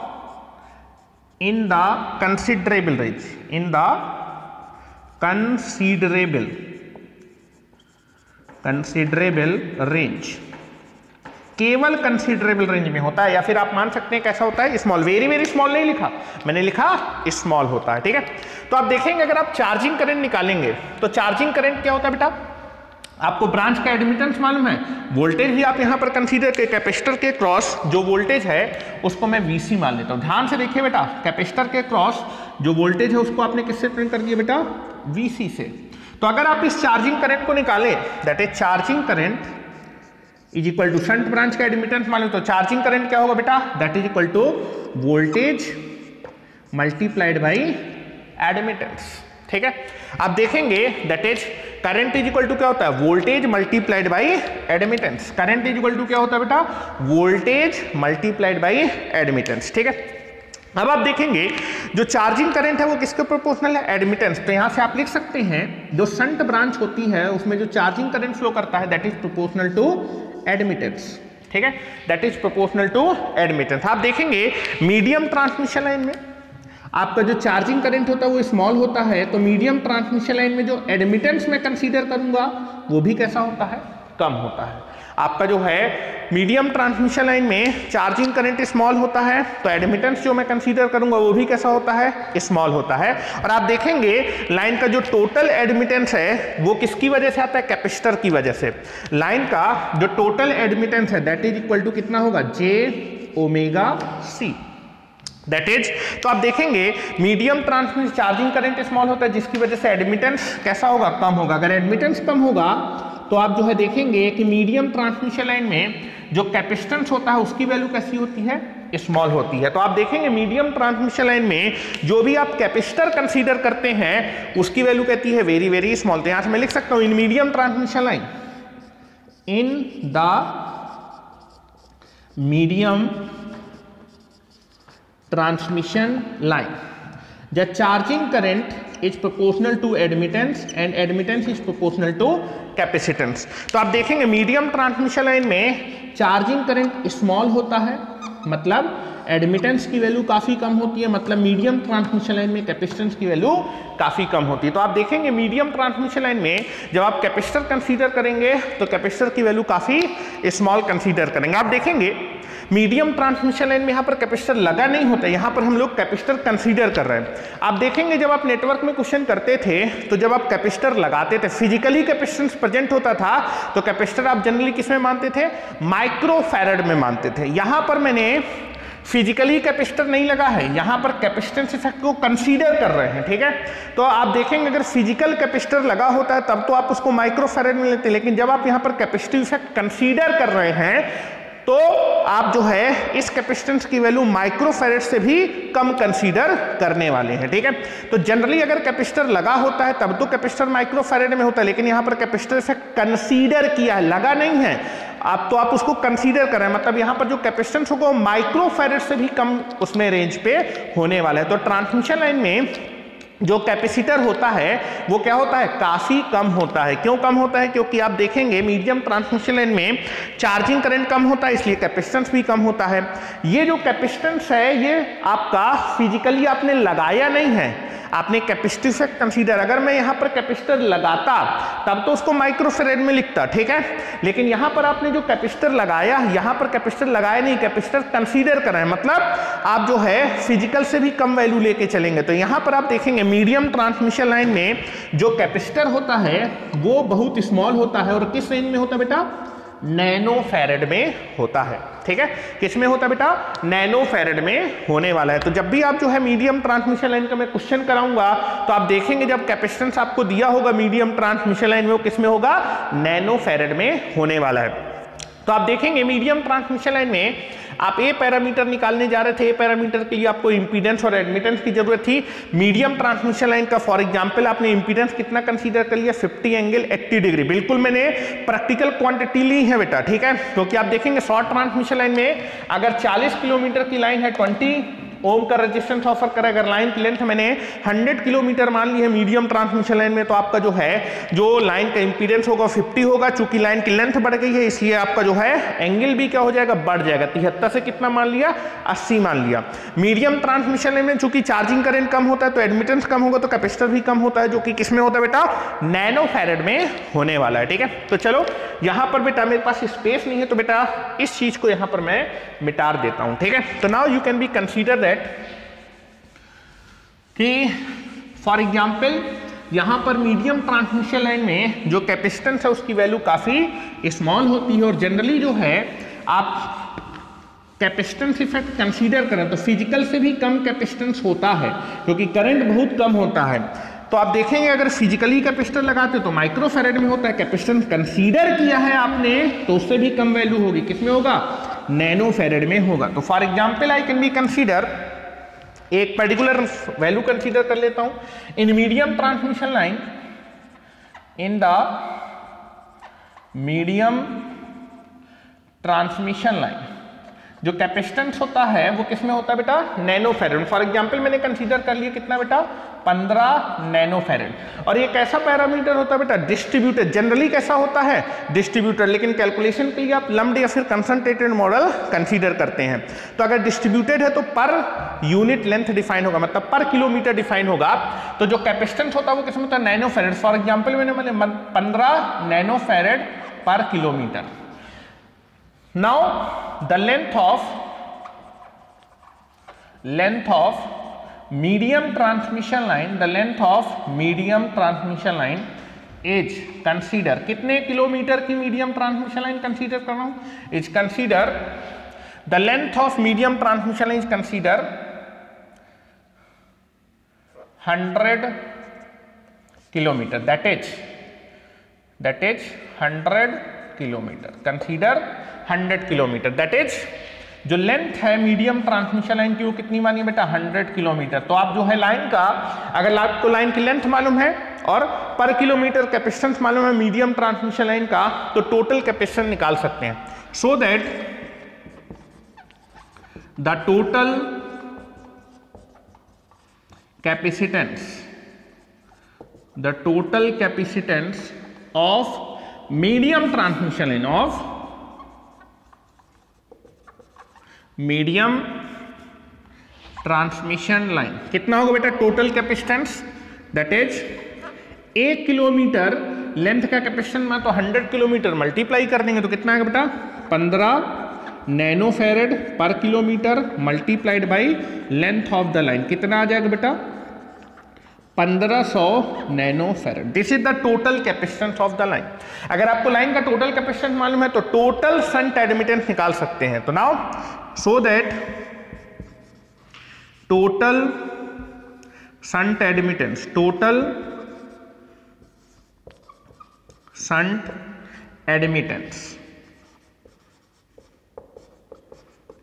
in the considerable range, in the considerable range, केवल कंसिडरेबल रेंज में होता है, या फिर आप मान सकते हैं कैसा होता है, स्मॉल। वेरी वेरी स्मॉल नहीं लिखा मैंने, लिखा स्मॉल होता है। ठीक है, तो आप देखेंगे अगर आप चार्जिंग करंट निकालेंगे तो चार्जिंग करंट क्या होता है बेटा, आपको ब्रांच का एडमिटेंस मालूम है, वोल्टेज भी आप यहां पर कंसीडर के, कैपेसिटर के क्रॉस जो वोल्टेज है उसको मैं VC मान लेता हूं। ध्यान से देखिए बेटा, कैपेसिटर के क्रॉस जो वोल्टेज है उसको आपने किससे प्रिंट कर दिया बेटा, VC से। तो अगर आप इस चार्जिंग करंट को निकालें, that is charging current is equal to shunt branch का एडमिटेंस मान लो, तो चार्जिंग करंट क्या होगा बेटा, that is equal to voltage multiplied by admittance. ठीक है, आप देखेंगे that is current is equal to क्या होता है, voltage multiplied by admittance. Current is equal to क्या होता है बेटा, वोल्टेज मल्टीप्लाइड बाई एडमिटेंस। ठीक है, अब आप देखेंगे जो चार्जिंग करंट है वो किसके प्रोपोर्शनल है, एडमिटेंस। तो यहां से आप लिख सकते हैं जो शंट ब्रांच होती है उसमें जो चार्जिंग करंट फ्लो करता है that is proportional to admittance. ठीक है, that is proportional to admittance. आप देखेंगे मीडियम ट्रांसमिशन लाइन में आपका जो चार्जिंग करंट होता है वो स्मॉल होता है, तो मीडियम ट्रांसमिशन लाइन में जो एडमिटेंस मैं कंसीडर करूंगा वो भी कैसा होता है, कम होता है। आपका जो है मीडियम ट्रांसमिशन लाइन में चार्जिंग करंट स्मॉल होता है, तो एडमिटेंस जो मैं कंसीडर करूंगा वो भी कैसा होता है, स्मॉल होता है। और आप देखेंगे लाइन का जो टोटल एडमिटेंस है वो किसकी वजह से आता है, कैपेसिटर की वजह से। लाइन का जो टोटल एडमिटेंस है दैट इज इक्वल टू कितना होगा, J omega C, that is. तो आप देखेंगे medium transmission charging current small होता है जिसकी वजह से एडमिटेंस कैसा होगा, कम होगा। अगर एडमिटेंस कम होगा तो आप जो है देखेंगे कि मीडियम ट्रांसमिशन लाइन में जो कैपेसिटेंस होता है उसकी वैल्यू कैसी होती है, स्मॉल होती है। तो आप देखेंगे मीडियम ट्रांसमिशन लाइन में जो भी आप कैपेसिटर कंसीडर करते हैं उसकी वैल्यू कहती है वेरी वेरी स्मॉल। तो यहां से मैं लिख सकता हूं in medium transmission line, in the medium transmission line the charging current is proportional to admittance and admittance is proportional to capacitance। तो आप देखेंगे मीडियम ट्रांसमिशन लाइन में चार्जिंग करंट स्मॉल होता है, मतलब एडमिटेंस की वैल्यू काफी कम होती है, मतलब मीडियम ट्रांसमिशन लाइन में कैपेसिटेंस की वैल्यू काफी कम होती है। तो आप देखेंगे मीडियम ट्रांसमिशन लाइन में जब आप कैपेसिटर कंसीडर करेंगे तो कैपेसिटर की वैल्यू काफी स्मॉल कंसीडर करेंगे। आप देखेंगे मीडियम ट्रांसमिशन लाइन में यहाँ पर कैपेसिटर लगा नहीं होता, यहाँ पर हम लोग कैपेसिटर कंसीडर कर रहे हैं। आप देखेंगे जब आप नेटवर्क में क्वेश्चन करते थे तो जब आप कैपेसिटर लगाते थे, फिजिकली कैपेसिटेंस प्रेजेंट होता था, तो कैपेसिटर आप जनरली किस में मानते थे, माइक्रोफैरड में मानते थे। यहाँ पर मैंने फिजिकली कैपेसिटर नहीं लगा है, यहाँ पर कैपेसिटेंस इफेक्ट को कंसीडर कर रहे हैं। ठीक है, तो आप देखेंगे अगर फिजिकल कैपेसिटर लगा होता है तब तो आप उसको माइक्रोफैरड में लेते हैं, लेकिन जब आप यहाँ पर कैपेसिटिव इफेक्ट कंसीडर कर रहे हैं तो आप जो है इस कैपेसिटेंस की वैल्यू माइक्रोफैरेड से भी कम कंसीडर करने वाले हैं, ठीक है। तो जनरली अगर कैपेसिटर लगा होता है तब तो कैपेसिटर माइक्रोफैरेड में होता है, लेकिन यहां पर कैपेसिटर इफेक्ट कंसीडर किया है, लगा नहीं है, आप उसको कंसीडर कर रहे हैं, मतलब यहां पर जो कैपेसिटेंस होगा माइक्रोफैरेड से भी कम उसमें रेंज पे होने वाला है। तो ट्रांसमिशन लाइन में जो कैपेसिटर होता है वो क्या होता है, काफी कम होता है। क्यों कम होता है, क्योंकि आप देखेंगे मीडियम ट्रांसमिशन लाइन में चार्जिंग करंट कम होता है, इसलिए कैपेसिटेंस भी कम होता है। ये जो कैपेसिटेंस है ये आपका फिजिकली आपने लगाया नहीं है, आपने कैपेसिटर इफेक्ट कंसीडर, अगर मैं यहां पर कैपेसिटर लगाता तब तो उसको माइक्रोफैरेड में लिखता, ठीक है, लेकिन यहां पर आपने जो कैपेसिटर लगाया, यहां पर कैपेसिटर लगाया नहीं, कैपेसिटर कंसीडर कर रहे हैं, मतलब आप जो है फिजिकल से भी कम वैल्यू लेके चलेंगे। तो यहां पर आप देखेंगे मीडियम ट्रांसमिशन लाइन में जो कैपेसिटर होता है वो बहुत स्मॉल होता है, और किस रेंज में होता है बेटा, नैनो फैरेड में होता है, ठीक है। किस में होता है बेटा, नैनो फैरेड में होने वाला है। तो जब भी आप जो है मीडियम ट्रांसमिशन लाइन का मैं क्वेश्चन कराऊंगा तो आप देखेंगे जब कैपेसिटेंस आपको दिया होगा मीडियम ट्रांसमिशन लाइन में वो किस में होगा, नैनो फैरेड में होने वाला है। तो आप देखेंगे मीडियम ट्रांसमिशन लाइन में आप ए पैरामीटर निकालने जा रहे थे, ए पैरामीटर के लिए आपको इंपीडेंस और एडमिटेंस की जरूरत थी। मीडियम ट्रांसमिशन लाइन का फॉर एग्जांपल आपने इंपीडेंस कितना कंसीडर कर लिया, 50 एंगल 80 डिग्री। बिल्कुल मैंने प्रैक्टिकल क्वांटिटी ली है बेटा, ठीक है, क्योंकि आप देखेंगे शॉर्ट ट्रांसमिशन लाइन में अगर 40 किलोमीटर की लाइन है 20 ओम का रेजिस्टेंस ऑफर करे, अगर लाइन की लेंथ मैंने 100 किलोमीटर मान ली है मीडियम ट्रांसमिशन लाइन में, तो आपका जो है जो लाइन का इंपीडेंस होगा 50 होगा। चूंकि लाइन की लेंथ बढ़ गई है इसलिए आपका जो है एंगल भी क्या हो जाएगा, बढ़ जाएगा। 73 से कितना मान लिया, 80 मान लिया। मीडियम ट्रांसमिशन लाइन में चूंकि चार्जिंग करंट कम होता है तो एडमिटेंस कम होगा, तो कैपेसिटर भी कम होता है, जो कि किसमें होता है बेटा, नैनो फैरेड में होने वाला है, ठीक है। तो चलो यहां पर बेटा मेरे पास स्पेस नहीं है तो बेटा इस चीज को यहां पर मैं मिटा देता हूं, ठीक है। तो now you can be consider that कि फॉर एग्जांपल यहां पर मीडियम ट्रांसमिशन लाइन में जो कैपेसिटेंस है उसकी वैल्यू काफी स्मॉल होती है, और जनरली जो है आप कैपेसिटेंस इफेक्ट कंसीडर करें तो फिजिकल से भी कम कैपेसिटेंस होता है, क्योंकि करंट बहुत कम होता है। तो आप देखेंगे अगर फिजिकली कैपेसिटर लगाते तो माइक्रोफैरेड में होता है, कैपेसिटेंस कंसीडर किया है आपने तो उससे भी कम वैल्यू होगी, किसमें होगा, नैनो फैरेड में होगा। तो for example I can be consider, एक पर्टिकुलर वैल्यू कंसीडर कर लेता हूं, in medium transmission line, in the medium transmission line जो कैपेसिटेंस होता है वो किसमें होता है बेटा, नैनो फैरेड। फॉर एग्जांपल मैंने कंसीडर कर लिया कितना बेटा, 15 नैनो फैरेड। और ये कैसा पैरामीटर होता है बेटा, डिस्ट्रीब्यूटेड। जनरली कैसा होता है, डिस्ट्रीब्यूटेड, लेकिन कैलकुलेशन के लिए आप लम्प्ड या फिर कंसंट्रेटेड मॉडल कंसीडर करते हैं। तो अगर डिस्ट्रीब्यूटेड है तो पर यूनिट लेंथ डिफाइन होगा, मतलब पर किलोमीटर डिफाइन होगा। तो जो कैपेसिटेंस होता है वो किसमें होता है, नैनो फैरेड। फॉर एग्जाम्पल मैंने 15 nano farad per kilometre. Now the length of medium transmission line, the length of medium transmission line is consider, कितने किलोमीटर की मीडियम ट्रांसमिशन लाइन कंसीडर कर रहा हूं, is consider the length of medium transmission line is consider 100 kilometre, that is 100 kilometre, consider 100 kilometre, that is जो length है medium transmission line की वो कितनी मानी बेटा, 100 किलोमीटर। तो आप जो है लाइन का, अगर आपको लाइन की लेंथ मालूम है और पर किलोमीटर कैपेसिटेंस मालूम है मीडियम ट्रांसमिशन लाइन का, तो टोटल कैपेसिटेंस निकाल सकते हैं। So that the total capacitance of medium transmission line, of medium transmission line कितना होगा बेटा, total capacitance, that is 1 kilometre length का कैपेसिटेंस में तो 100 किलोमीटर मल्टीप्लाई कर देंगे तो कितना आएगा बेटा, 15 nano farad per kilometre multiplied by length of the line, कितना आ जाएगा बेटा, 1500 nano farad. This is the total capacitance of the line. अगर आपको लाइन का टोटल कैपेसिटेंस मालूम है तो टोटल शंट एडमिटेंस निकाल सकते हैं। तो now so that total shunt admittance, total shunt admittance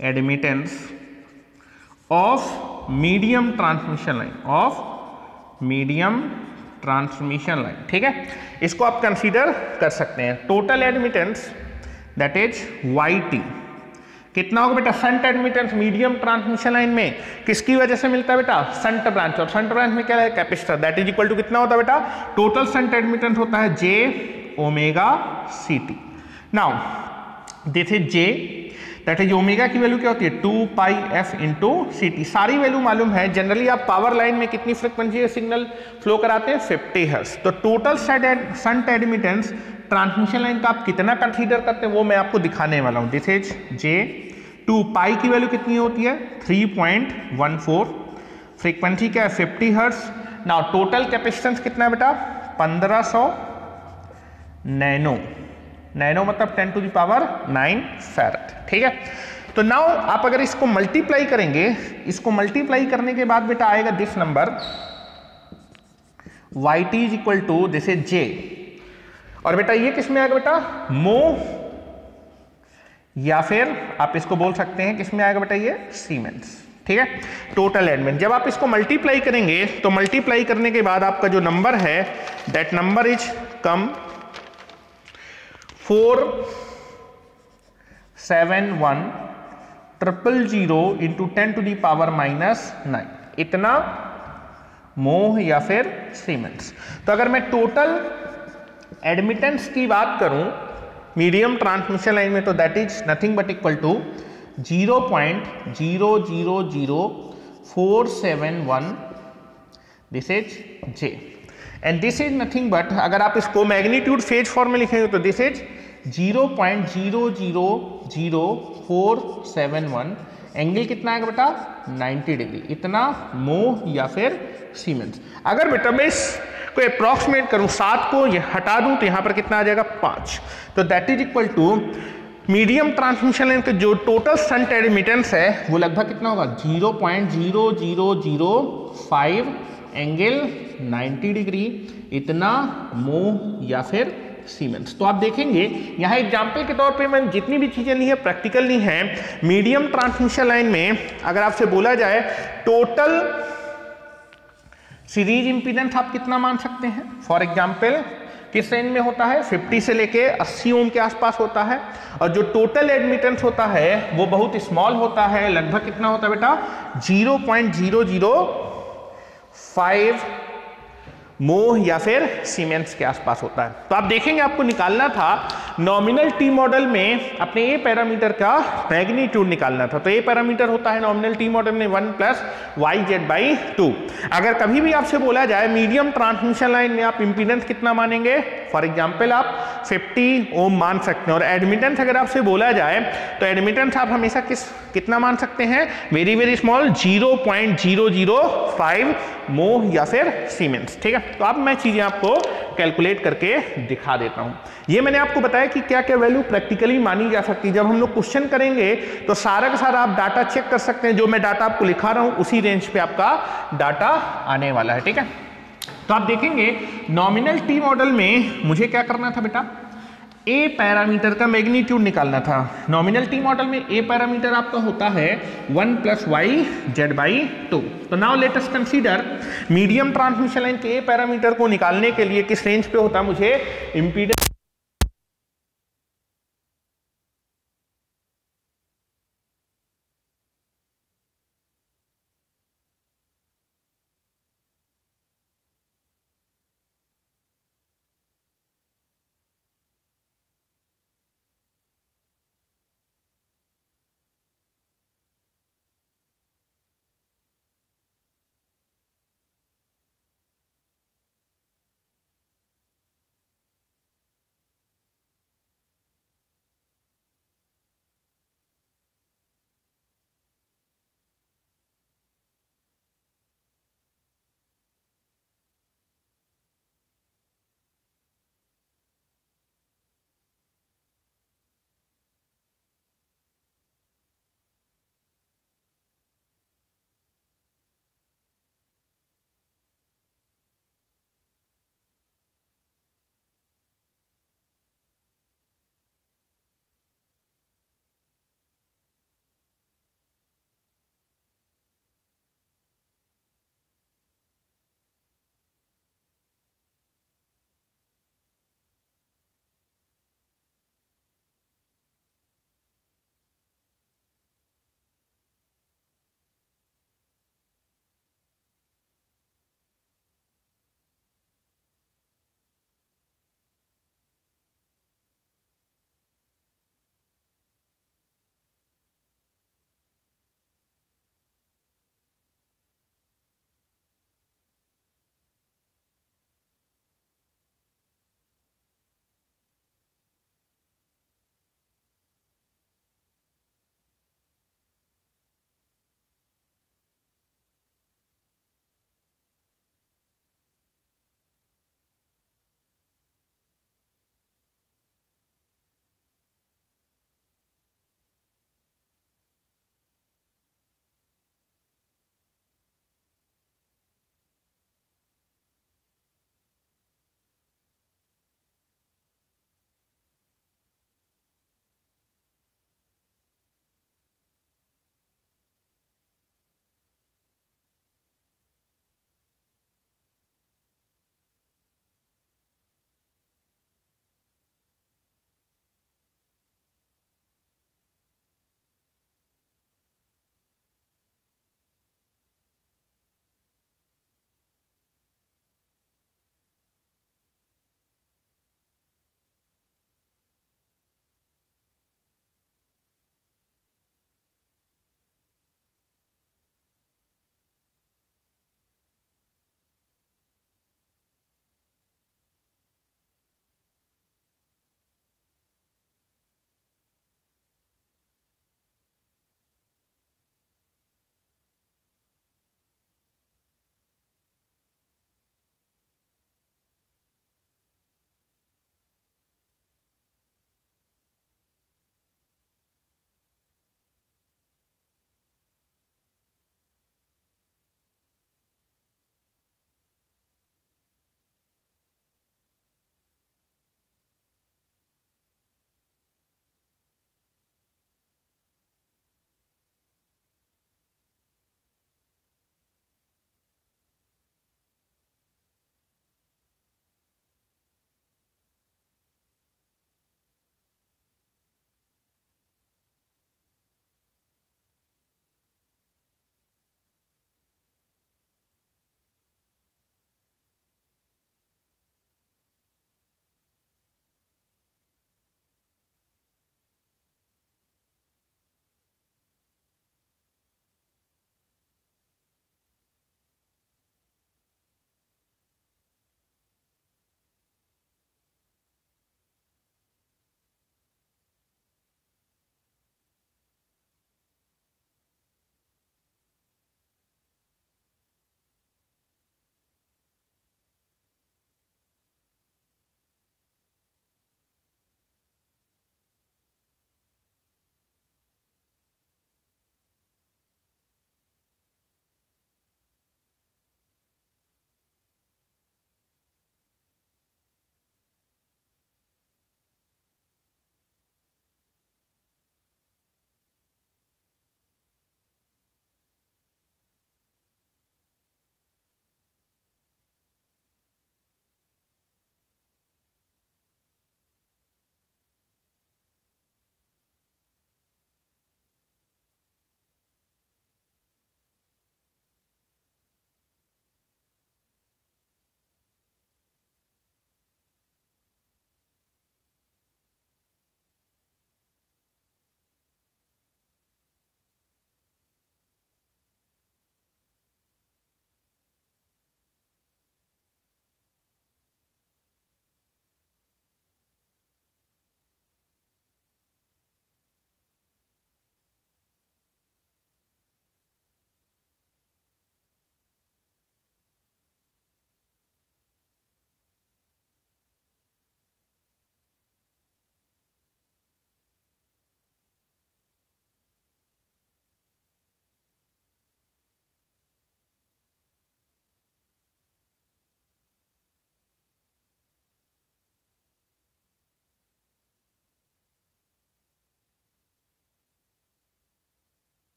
admittance of medium transmission line, of medium transmission line, ठीक है। इसको आप कंसीडर कर सकते हैं। Total admittance that is YT कितना होगा बेटा, shunt admittance medium transmission line में किसकी वजह से मिलता है बेटा, शंट ब्रांच, और शंट ब्रांच में क्या है, capacitor, that is equal to कितना होता है बेटा, टोटल शंट एडमिटेंस होता है j⍵CT। Now this is j, that is omega की वैल्यू क्या होती है 2πf इंटू CT। सारी वैल्यू मालूम है। जनरली आप पावर लाइन में कितनी फ्रिक्वेंसी सिग्नल फ्लो कराते हैं, 50 हर्ट्ज। तो total shunt admittance transmission line का आप कितना कंसीडर करते हैं वो मैं आपको दिखाने वाला हूं। दिस इज j, 2π की वैल्यू कितनी होती है 3.14, फ्रीक्वेंसी क्या है 50 हर्ट्ज। नाउ टोटल कैपेसिटेंस कितना है बेटा 1500 नैनो, नैनो मतलब 10⁹ फैरड, ठीक है। तो नाउ आप अगर इसको मल्टीप्लाई करेंगे, इसको मल्टीप्लाई करने के बाद बेटा आएगा this number YT is equal to this is J, और बेटा ये किस में आएगा बेटा, मो, या फिर आप इसको बोल सकते हैं किस में आएगा बेटा, ये सीमेंस, ठीक है। टोटल एडमिटेंस जब आप इसको मल्टीप्लाई करेंगे तो मल्टीप्लाई करने के बाद आपका जो नंबर है that number is come 471,000 into 10⁻⁹ इतना मोह या फिर सीमेंस। तो अगर मैं टोटल एडमिटेंस की बात करूं मीडियम ट्रांसमिशन लाइन में तो that is nothing but equal to 0.000471, this is J, and this is nothing but, अगर आप इसको मैग्नीट्यूड फेज फॉर्म में लिखेंगे तो दिस इज 0.000471, एंगल कितना आएगा बेटा 90 डिग्री, इतना मोह या फिर सीमेंस। अगर बेटा मैं इसको अप्रॉक्सीमेट करूं, 7 को हटा दूं तो यहां पर कितना आ जाएगा 5, तो that is equal to medium transmission line का जो टोटल शंट एडमिटेंस है वो लगभग कितना होगा 0.0005 एंगल 90 डिग्री, इतना मोह या फिर सीमेंस। तो आप देखेंगे यहाँ एग्जाम्पल के तौर पे मैंने जितनी भी चीजें ली है प्रैक्टिकल ली हैं। मीडियम ट्रांसमिशन लाइन में अगर आपसे बोला जाए टोटल सीरीज इंपीडेंस आप कितना मान सकते हैं, फॉर एग्जाम्पल किस रेंज में होता है 50 से लेके 80 ओम के आसपास होता है, और जो टोटल एडमिटेंस होता है वो बहुत स्मॉल होता है, लगभग कितना होता है बेटा 0.005 मोह या फिर सीमेंस के आसपास होता है। तो आप देखेंगे आपको निकालना था नॉमिनल टी मॉडल में अपने ए पैरामीटर का मैग्नीट्यूड निकालना था। तो ए पैरामीटर होता है नॉमिनल टी मॉडल में 1 + YZ/2। अगर कभी भी आपसे बोला जाए मीडियम ट्रांसमिशन लाइन में आप इंपीडेंस कितना मानेंगे, फॉर एग्जाम्पल आप 50 ओम मान सकते हैं, और एडमिटेंस अगर आपसे बोला जाए तो एडमिटेंस आप हमेशा कितना मान सकते हैं, वेरी वेरी स्मॉल 0.005 मोह या फिर सीमेंस, ठीक है। तो अब मैं चीजें आपको कैलकुलेट करके दिखा देता हूं। ये मैंने आपको बताया कि क्या क्या वैल्यू प्रैक्टिकली मानी जा सकती है। जब हम लोग क्वेश्चन करेंगे तो सारा का सारा आप डाटा चेक कर सकते हैं, जो मैं डाटा आपको लिखा रहा हूं उसी रेंज पे आपका डाटा आने वाला है, ठीक है। तो आप देखेंगे नॉमिनल टी मॉडल में मुझे क्या करना था बेटा, ए पैरामीटर का मैग्नीट्यूड निकालना था। नॉमिनल टी मॉडल में ए पैरामीटर आपका होता है 1 + YZ/2। तो now let us consider medium transmission line के ए पैरामीटर को निकालने के लिए किस रेंज पे होता है, मुझे इंपीडेंस